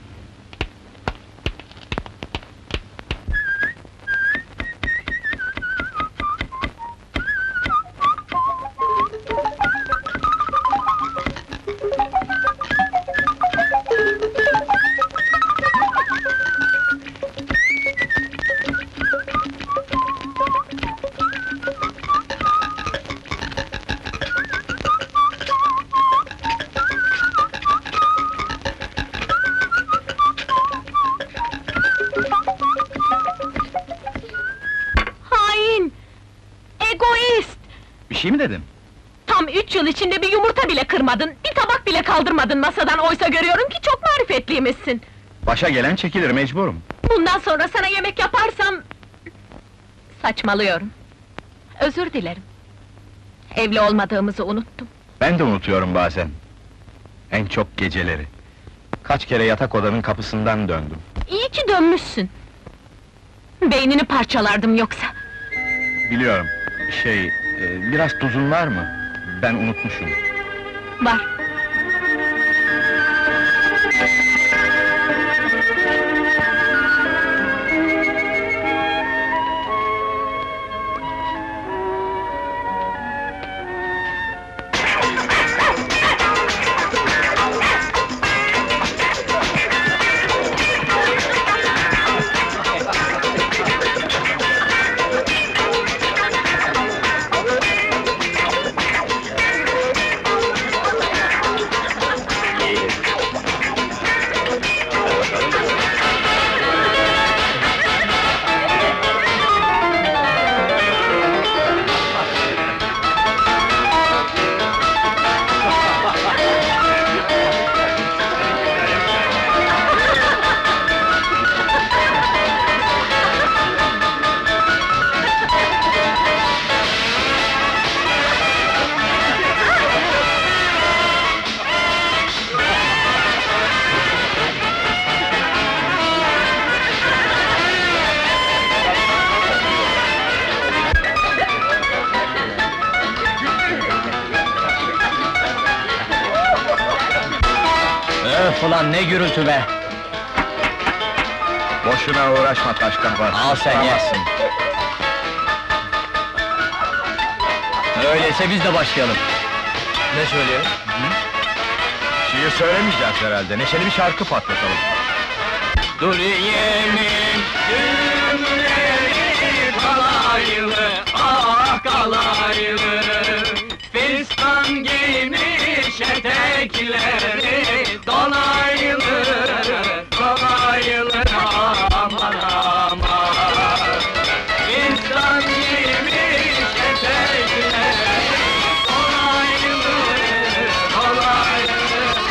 şey mi dedim? Tam 3 yıl içinde bir yumurta bile kırmadın, bir tabak bile kaldırmadın masadan, oysa görüyorum ki çok marifetliymişsin. Başa gelen çekilir, mecburum. Bundan sonra sana yemek yaparsam... Saçmalıyorum. Özür dilerim. Evli olmadığımızı unuttum. Ben de unutuyorum bazen. En çok geceleri. Kaç kere yatak odanın kapısından döndüm. İyi ki dönmüşsün. Beynini parçalardım yoksa. Biliyorum. Biraz tuzun var mı? Ben unutmuşum. Var. Öf ulan ne gürültü be! Boşuna uğraşma taş kafa. Al sen ye. Tutamazsın. Öyleyse biz de başlayalım. Ne söylüyor? Şiir söylemeyeceğiz herhalde, neşeli bir şarkı patlatalım. Dur yemin günleri kalaylı, ah kalaylı. Fistan giymiş etekleri dolaylı, dolaylı aman aman. Fistan giymiş etekleri dolaylı, dolaylı.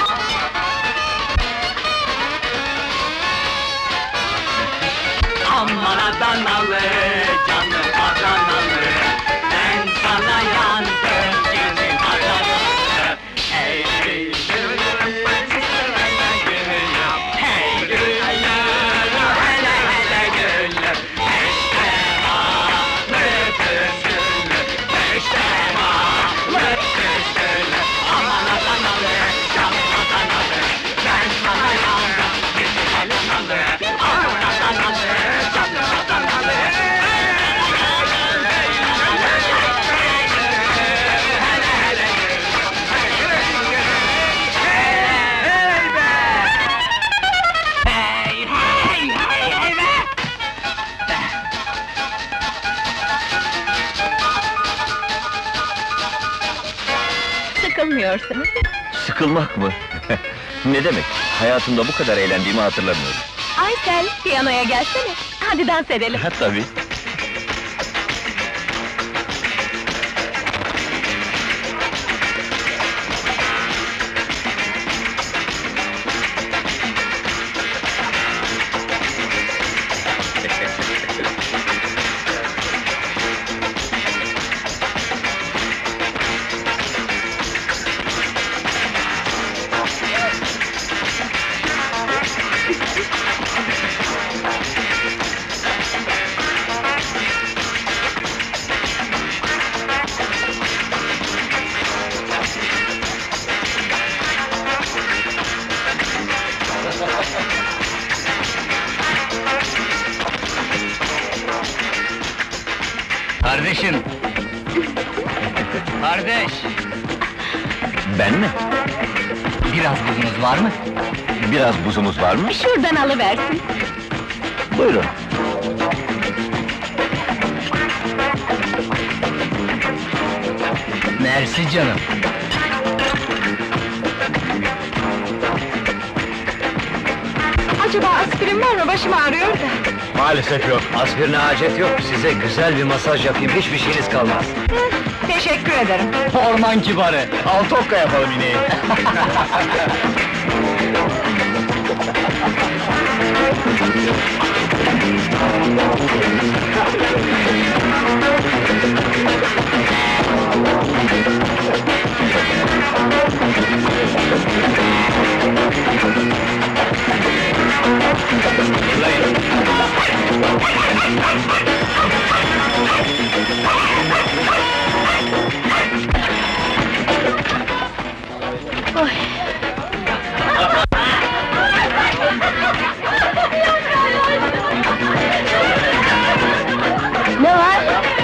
Aman Adanalı, canım Adanalı, ben sana yandım canım Adanalı. Hey gülüm, hey gülüm, hele hele gülüm, işte mutlusun, işte mutlusun. Aman Adanalı, canım Adanalı, ben sana yandım güzel Adanalı. Aman Adanalı, canım Adanalı. Sıkılmıyorsunuz. Sıkılmak mı? Ne demek? Hayatımda bu kadar eğlendiğimi hatırlamıyorum. Aysel, piyanoya gelsene. Hadi dans edelim. Ha tabii. Kardeşim! Kardeş! Ben mi? Biraz buzunuz var mı? Biraz buzumuz var mı? Şuradan alıversin. Buyurun. Mersi canım. Acaba Acaba aspirin var mı? Başım ağrıyor da. Maalesef yok. Aspirine hacet yok, size güzel bir masaj yapayım, hiçbir şeyiniz kalmaz. Teşekkür ederim. Orman kibarı! Altı okka yapalım ineği. Ne var?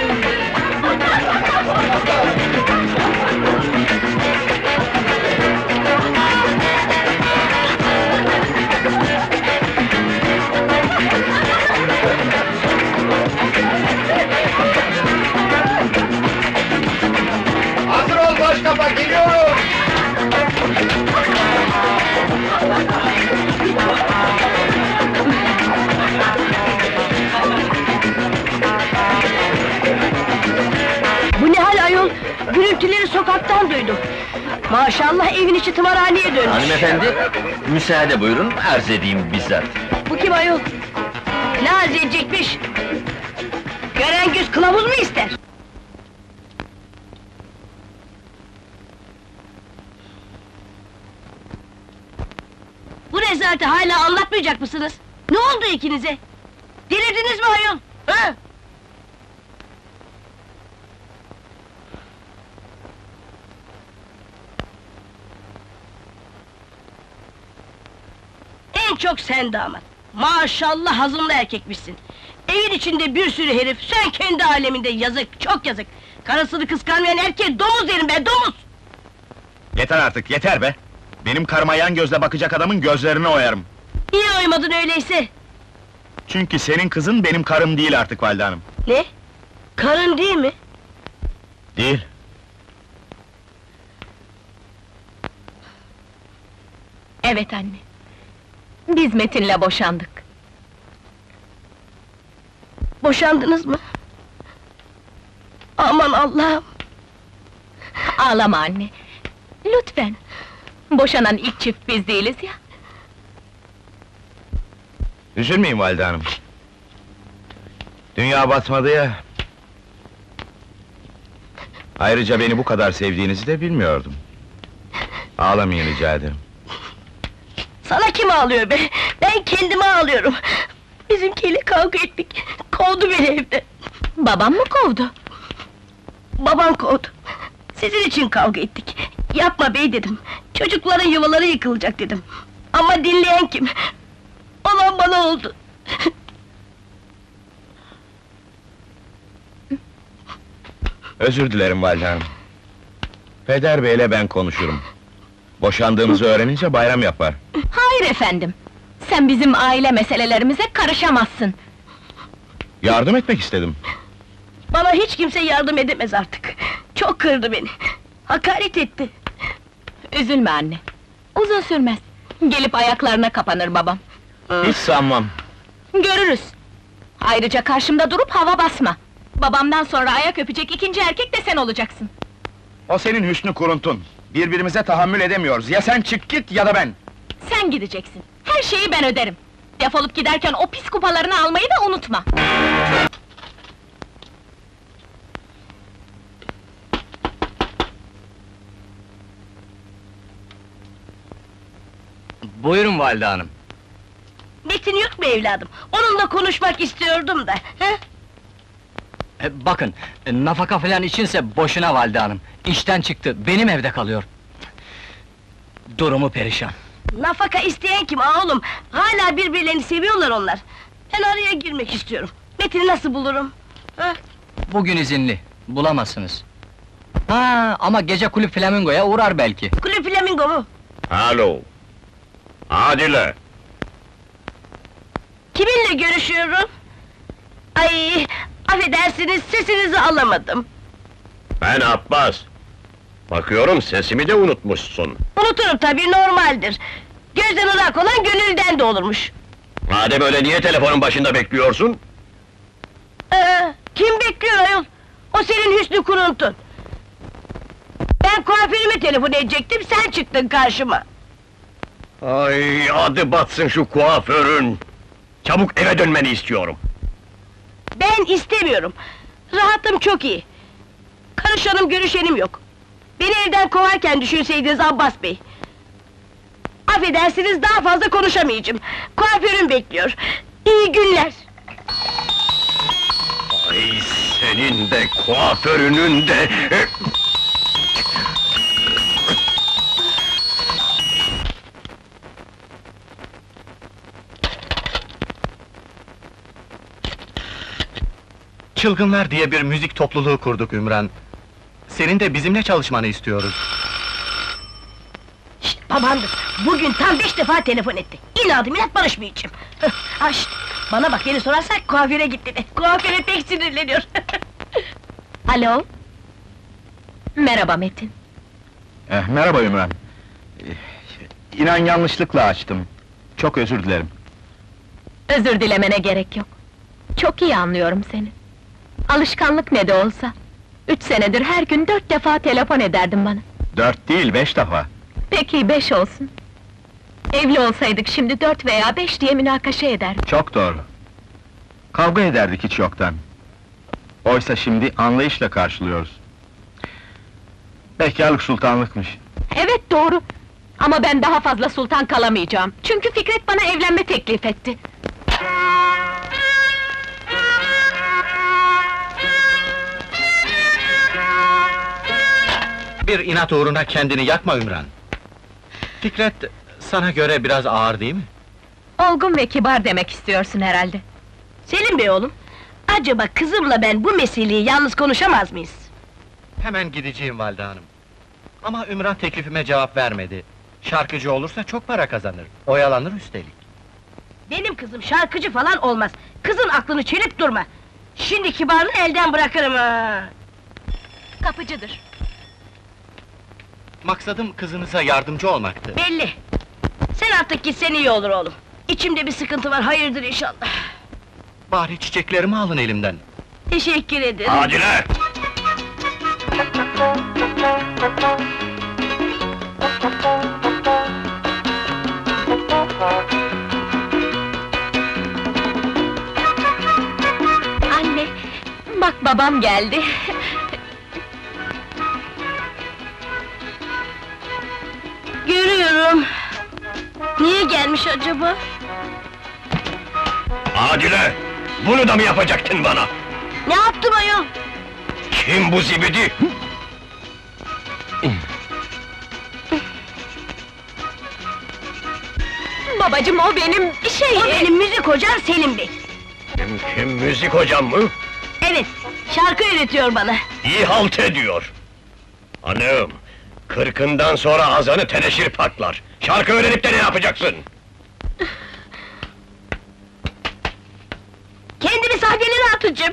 Hazır ol Başkapa, geliyorum! Bu ne hal ayol? Gürültüleri sokaktan duydum. Maşallah evin içi tımarhaneye dönmüş. Hanımefendi, müsaade buyurun, arz edeyim bizzat. Bu kim ayol? Ne arz edecekmiş? Gören göz kılavuz mu ister? Bu rezaleti hala anlatmayacak mısınız? Ne oldu ikinize? Delirdiniz mi ayol? Ha? En çok sen damat. Maşallah hazımlı erkekmişsin. Evin içinde bir sürü herif, sen kendi aleminde, yazık, çok yazık! Karısını kıskanmayan erkeğe domuz derim ben, domuz! Yeter artık, yeter be! Benim karıma yan gözle bakacak adamın gözlerini oyarım. Niye oymadın öyleyse? Çünkü senin kızın benim karım değil artık Valide Hanım. Ne? Karın değil mi? Değil. Evet anne. Biz Metin'le boşandık. Boşandınız mı? Aman Allah'ım! Ağlama anne. Lütfen. Boşanan ilk çift biz değiliz ya. Üzülmeyin Valide Hanım. Dünya batmadı ya. Ayrıca beni bu kadar sevdiğinizi de bilmiyordum. Ağlamayın rica ederim. Sana kim ağlıyor be? Ben kendime ağlıyorum! Bizimkiyle kavga ettik, kovdu beni evden! Babam mı kovdu? Baban kovdu! Sizin için kavga ettik! Yapma bey dedim! Çocukların yuvaları yıkılacak dedim! Ama dinleyen kim? Olan bana oldu! Özür dilerim Valide Hanım. Peder Bey'le ben konuşurum. Boşandığımızı öğrenince bayram yapar. Hayır efendim. Sen bizim aile meselelerimize karışamazsın. Yardım etmek istedim. Bana hiç kimse yardım edemez artık! Çok kırdı beni! Hakaret etti! Üzülme anne. Uzun sürmez. Gelip ayaklarına kapanır babam. Hiç sanmam. Görürüz. Ayrıca karşımda durup hava basma. Babamdan sonra ayak öpecek ikinci erkek de sen olacaksın. O senin hüsnü kuruntun. Birbirimize tahammül edemiyoruz. Ya sen çık git ya da ben. Sen gideceksin. Her şeyi ben öderim. Defolup giderken o pis kupalarını almayı da unutma. Buyurun Valide Hanım. Metin yok mu evladım? Onunla konuşmak istiyordum da, he? Bakın, nafaka falan içinse boşuna Valide Hanım. İşten çıktı, benim evde kalıyor. Durumu perişan. Nafaka isteyen kim oğlum? Hala birbirlerini seviyorlar onlar. Ben araya girmek istiyorum. Metin'i nasıl bulurum? Ha? Bugün izinli, bulamazsınız. Ha, ama gece kulüp Flamingo'ya uğrar belki. Kulüp Flamingo mu? Alo! Adile! Kiminle görüşüyorum? Ay, affedersiniz, sesinizi alamadım. Ben Abbas! Bakıyorum sesimi de unutmuşsun. Unuturum tabii, normaldir. Gözden ırak olan gönülden de olurmuş. Madem öyle niye telefonun başında bekliyorsun? Kim bekliyor ayol? O senin Hüsnü Kuruntun. Ben kuaförüme telefon edecektim, sen çıktın karşıma. Ay, adı batsın şu kuaförün! Çabuk eve dönmeni istiyorum. Ben istemiyorum. Rahatım çok iyi. Karışanım görüşenim yok. Beni evden kovarken düşünseydiniz Abbas Bey. Affedersiniz, daha fazla konuşamayacağım. Kuaförüm bekliyor. İyi günler. Ay, senin de kuaförünün de... Çılgınlar diye bir müzik topluluğu kurduk Ümran. Senin de bizimle çalışmanı istiyoruz. Şşt, babandır. Bugün tam 5 defa telefon etti. İnadım inat barışmayacağım. Şşt, bana bak, yeni sorarsak kuaföre git dedi. Kuaföre pek sinirleniyor. Alo? Merhaba Metin. Merhaba Ümran. İnan yanlışlıkla açtım. Çok özür dilerim. Özür dilemene gerek yok. Çok iyi anlıyorum seni. Alışkanlık ne de olsa. 3 senedir her gün 4 defa telefon ederdin bana. 4 değil, 5 defa. Peki 5 olsun. Evli olsaydık şimdi 4 veya 5 diye münakaşa ederdik. Çok doğru. Kavga ederdik hiç yoktan. Oysa şimdi anlayışla karşılıyoruz. Bekarlık sultanlıkmış. Evet doğru. Ama ben daha fazla sultan kalamayacağım. Çünkü Fikret bana evlenme teklif etti. Bir inat uğruna kendini yakma Ümran. Fikret, sana göre biraz ağır değil mi? Olgun ve kibar demek istiyorsun herhalde. Selim Bey oğlum, acaba kızımla ben bu meseleyi yalnız konuşamaz mıyız? Hemen gideceğim valide hanım. Ama Ümran teklifime cevap vermedi. Şarkıcı olursa çok para kazanır, oyalanır üstelik. Benim kızım şarkıcı falan olmaz. Kızın aklını çelip durma. Şimdi kibarını elden bırakırım ha! Kapıcıdır. Maksadım kızınıza yardımcı olmaktı. Belli! Sen artık gitsen iyi olur oğlum. İçimde bir sıkıntı var, hayırdır inşallah. Bari çiçeklerimi alın elimden. Teşekkür ederim. Adile! Anne, bak babam geldi. Görüyorum. Niye gelmiş acaba? Adile! Bunu da mı yapacaktın bana? Ne yaptım ayol? Kim bu zibidi? Babacım o benim O benim müzik hocam Selim Bey. Kim, müzik hocam mı? Evet, şarkı öğretiyor bana. İyi halt ediyor. Hanım, 40'ından sonra azanı teneşir patlar. Şarkı öğrenip de ne yapacaksın? Kendimi sahnelere atacağım.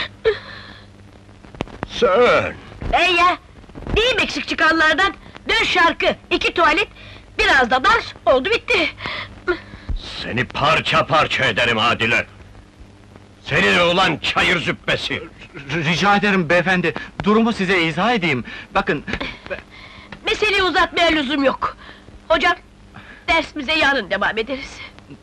Sen! Ya, neyim eksik çıkanlardan? 4 şarkı, 2 tuvalet, biraz da dans, oldu bitti. Seni parça parça ederim Adile! Senin oğlan çayır züppesi! Rica ederim beyefendi, durumu size izah edeyim. Bakın, Meseleyi uzatmaya lüzum yok. Hocam, dersimize yarın devam ederiz.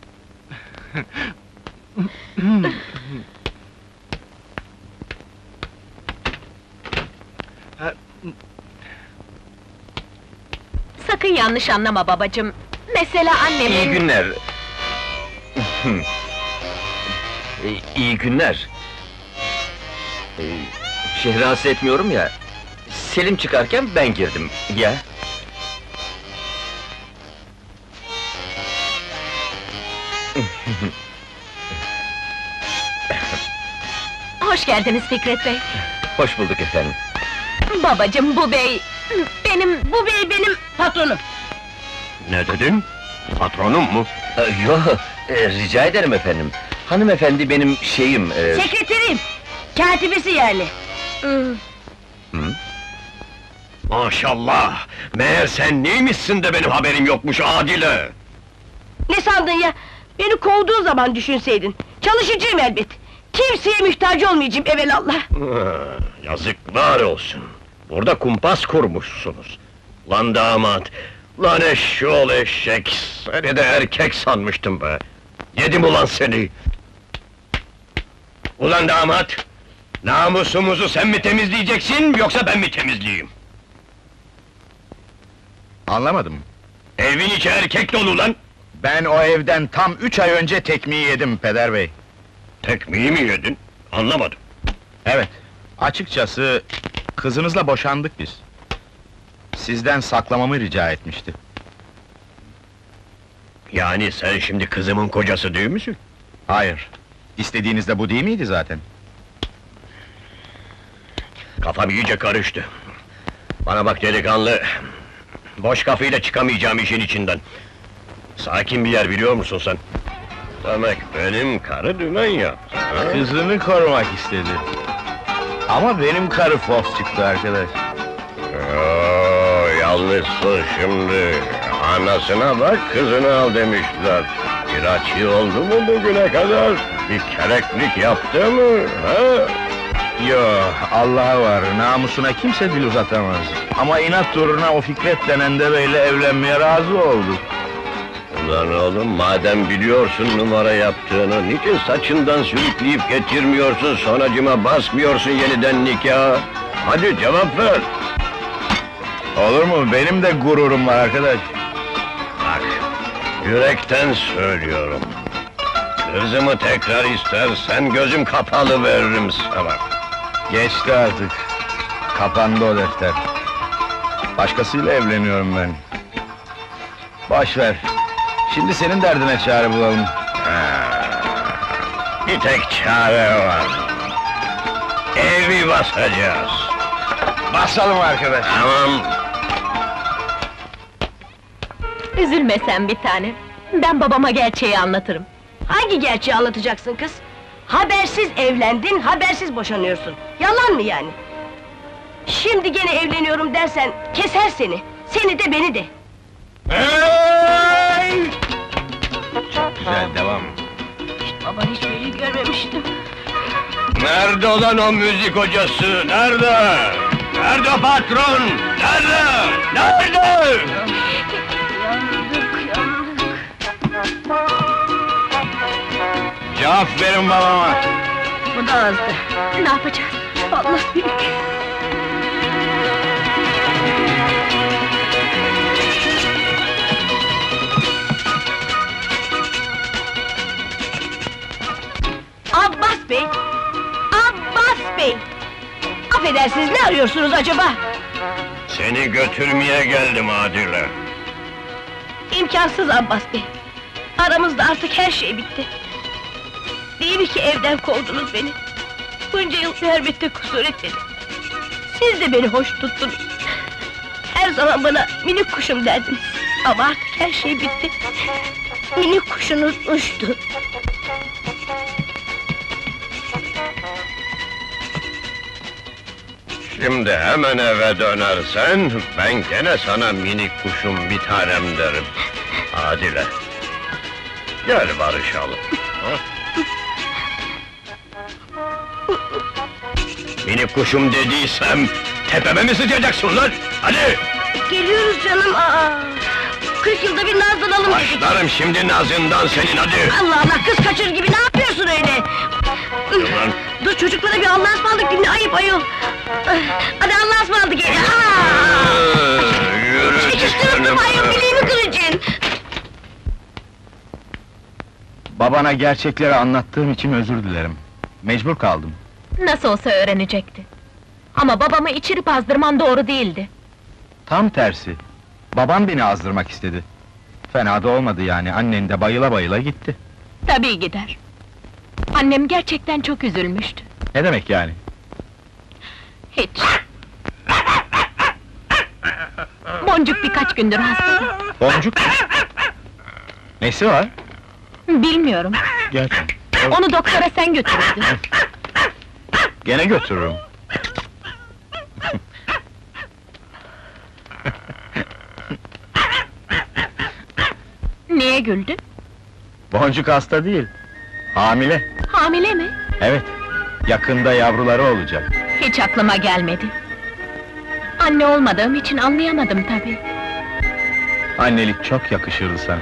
Sakın yanlış anlama babacım. Mesela annemin... İyi günler. İyi günler. Rahatsız etmiyorum ya. Selim çıkarken ben girdim. Ya. Hoş geldiniz Fikret Bey. Hoş bulduk efendim. Babacım bu bey... Bu bey benim patronum. Ne dedin? Patronum mu? Yo, rica ederim efendim. Hanımefendi benim şeyim... Sekreterim, katibesi yani. Maşallah! Meğer sen neymişsin de benim haberim yokmuş Adile! Ne sandın ya? Beni kovduğun zaman düşünseydin. Çalışacağım elbet. Kimseye muhtaç olmayacağım evelallah. Yazıklar olsun! Burada kumpas kurmuşsunuz! Lan damat! Lan eşşoğlu eşek! Seni de erkek sanmıştım be! Yedim ulan seni! Ulan damat! Namusumuzu sen mi temizleyeceksin, yoksa ben mi temizleyeyim? Anlamadım. Evin içi erkek dolu lan! Ben o evden tam 3 ay önce tekmeyi yedim peder bey. Tekmeyi mi yedin? Anlamadım. Evet, açıkçası kızınızla boşandık biz. Sizden saklamamı rica etmişti. Yani sen şimdi kızımın kocası değil misin? Hayır, istediğiniz de bu değil miydi zaten? Kafam iyice karıştı. Bana bak delikanlı, boş kafayla çıkamayacağım işin içinden. Sakin bir yer biliyor musun sen? Demek benim karı dümen yaptı, ha? Kızını korumak istedi. Ama benim karı fos çıktı arkadaş. Oo, yanlışsın şimdi. Anasına bak, kızını al demişler. Bir açı oldu mu bugüne kadar? Bir keleklik yaptı mı, ha? Yo, Allah'a var, namusuna kimse dil uzatamaz. Ama inat uğruna o Fikret denen deveyle evlenmeye razı oldu. Ulan oğlum, madem biliyorsun numara yaptığını, niçin saçından sürükleyip getirmiyorsun, sonacıma basmıyorsun yeniden nikah? Hadi cevap ver! Olur mu? Benim de gururum var arkadaş. Bak, yürekten söylüyorum. Kızımı tekrar istersen gözüm kapalı veririm sana. Geçti artık. Kapandı o defter. Başkasıyla evleniyorum ben. Boş ver. Şimdi senin derdine çare bulalım. Bir tek çare var. Evi basacağız. Basalım arkadaş. Tamam. Üzülme sen bir tane. Ben babama gerçeği anlatırım. Hangi gerçeği anlatacaksın kız? Habersiz evlendin, habersiz boşanıyorsun. Yalan mı yani? Şimdi gene evleniyorum dersen, keser seni. Seni de beni de. Hey! Çok güzel, devam. Baba hiç böyle görmemiştim. Nerede olan o müzik hocası? Nerede? Nerede patron? Nerede? Nerede? Yandık. Cevap verin babama. Bu da azdı. Ne yapacağız? Allah büyük. Abbas Bey! Abbas Bey! Affedersiniz, ne arıyorsunuz acaba? Seni götürmeye geldim Adile. İmkansız Abbas Bey! Aramızda artık her şey bitti. Değil mi ki evden kovdunuz beni? Bunca yıl elbette kusur etmedim. Siz de beni hoş tuttunuz. Her zaman bana minik kuşum derdiniz. Ama artık her şey bitti. Minik kuşunuz uçtu. Şimdi hemen eve dönersen, ben gene sana minik kuşum bir tanem derim. Adile. Gel barışalım. Ha? Minik kuşum dediysem, tepeme mi sıçacaksın lan? Hadi! Geliyoruz canım, aa! 40 yılda bir nazlanalım dedik. Başlarım şimdi nazından senin, hadi! Allah Allah, kız kaçır gibi ne yapıyorsun öyle? Ulan! Dur çocuklara bir Allah'a ısmarladık dinle, ayıp ayol! Hadi Allah'a ısmarladık! Yürü! Çekiştirip ayol, bileğimi kıracaksın! Babana gerçekleri anlattığım için özür dilerim. Mecbur kaldım. Nasıl olsa öğrenecekti. Ama babamı içirip azdırman doğru değildi. Tam tersi. Baban beni azdırmak istedi. Fena da olmadı yani, annen de bayıla bayıla gitti. Tabii gider. Annem gerçekten çok üzülmüştü. Ne demek yani? Hiç. Boncuk birkaç gündür hasta. Boncuk mu? Nesi var? Bilmiyorum. Gel. Onu doktora sen götürürdün. Gene götürürüm. Niye güldün? Boncuk hasta değil, hamile. Hamile mi? Evet, yakında yavruları olacak. Hiç aklıma gelmedi. Anne olmadığım için anlayamadım tabii. Annelik çok yakışırdı sana.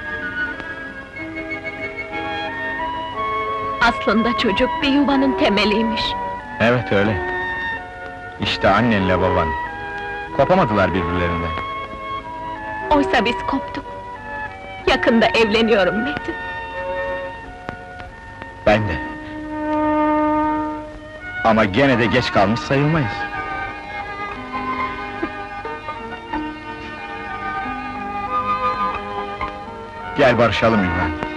Aslında çocuk bir yuvanın temeliymiş. Evet öyle. İşte annenle baban. Kopamadılar birbirlerinden. Oysa biz koptuk. Yakında evleniyorum Metin. Ben de. Ama gene de geç kalmış sayılmayız. Gel barışalım Ümran.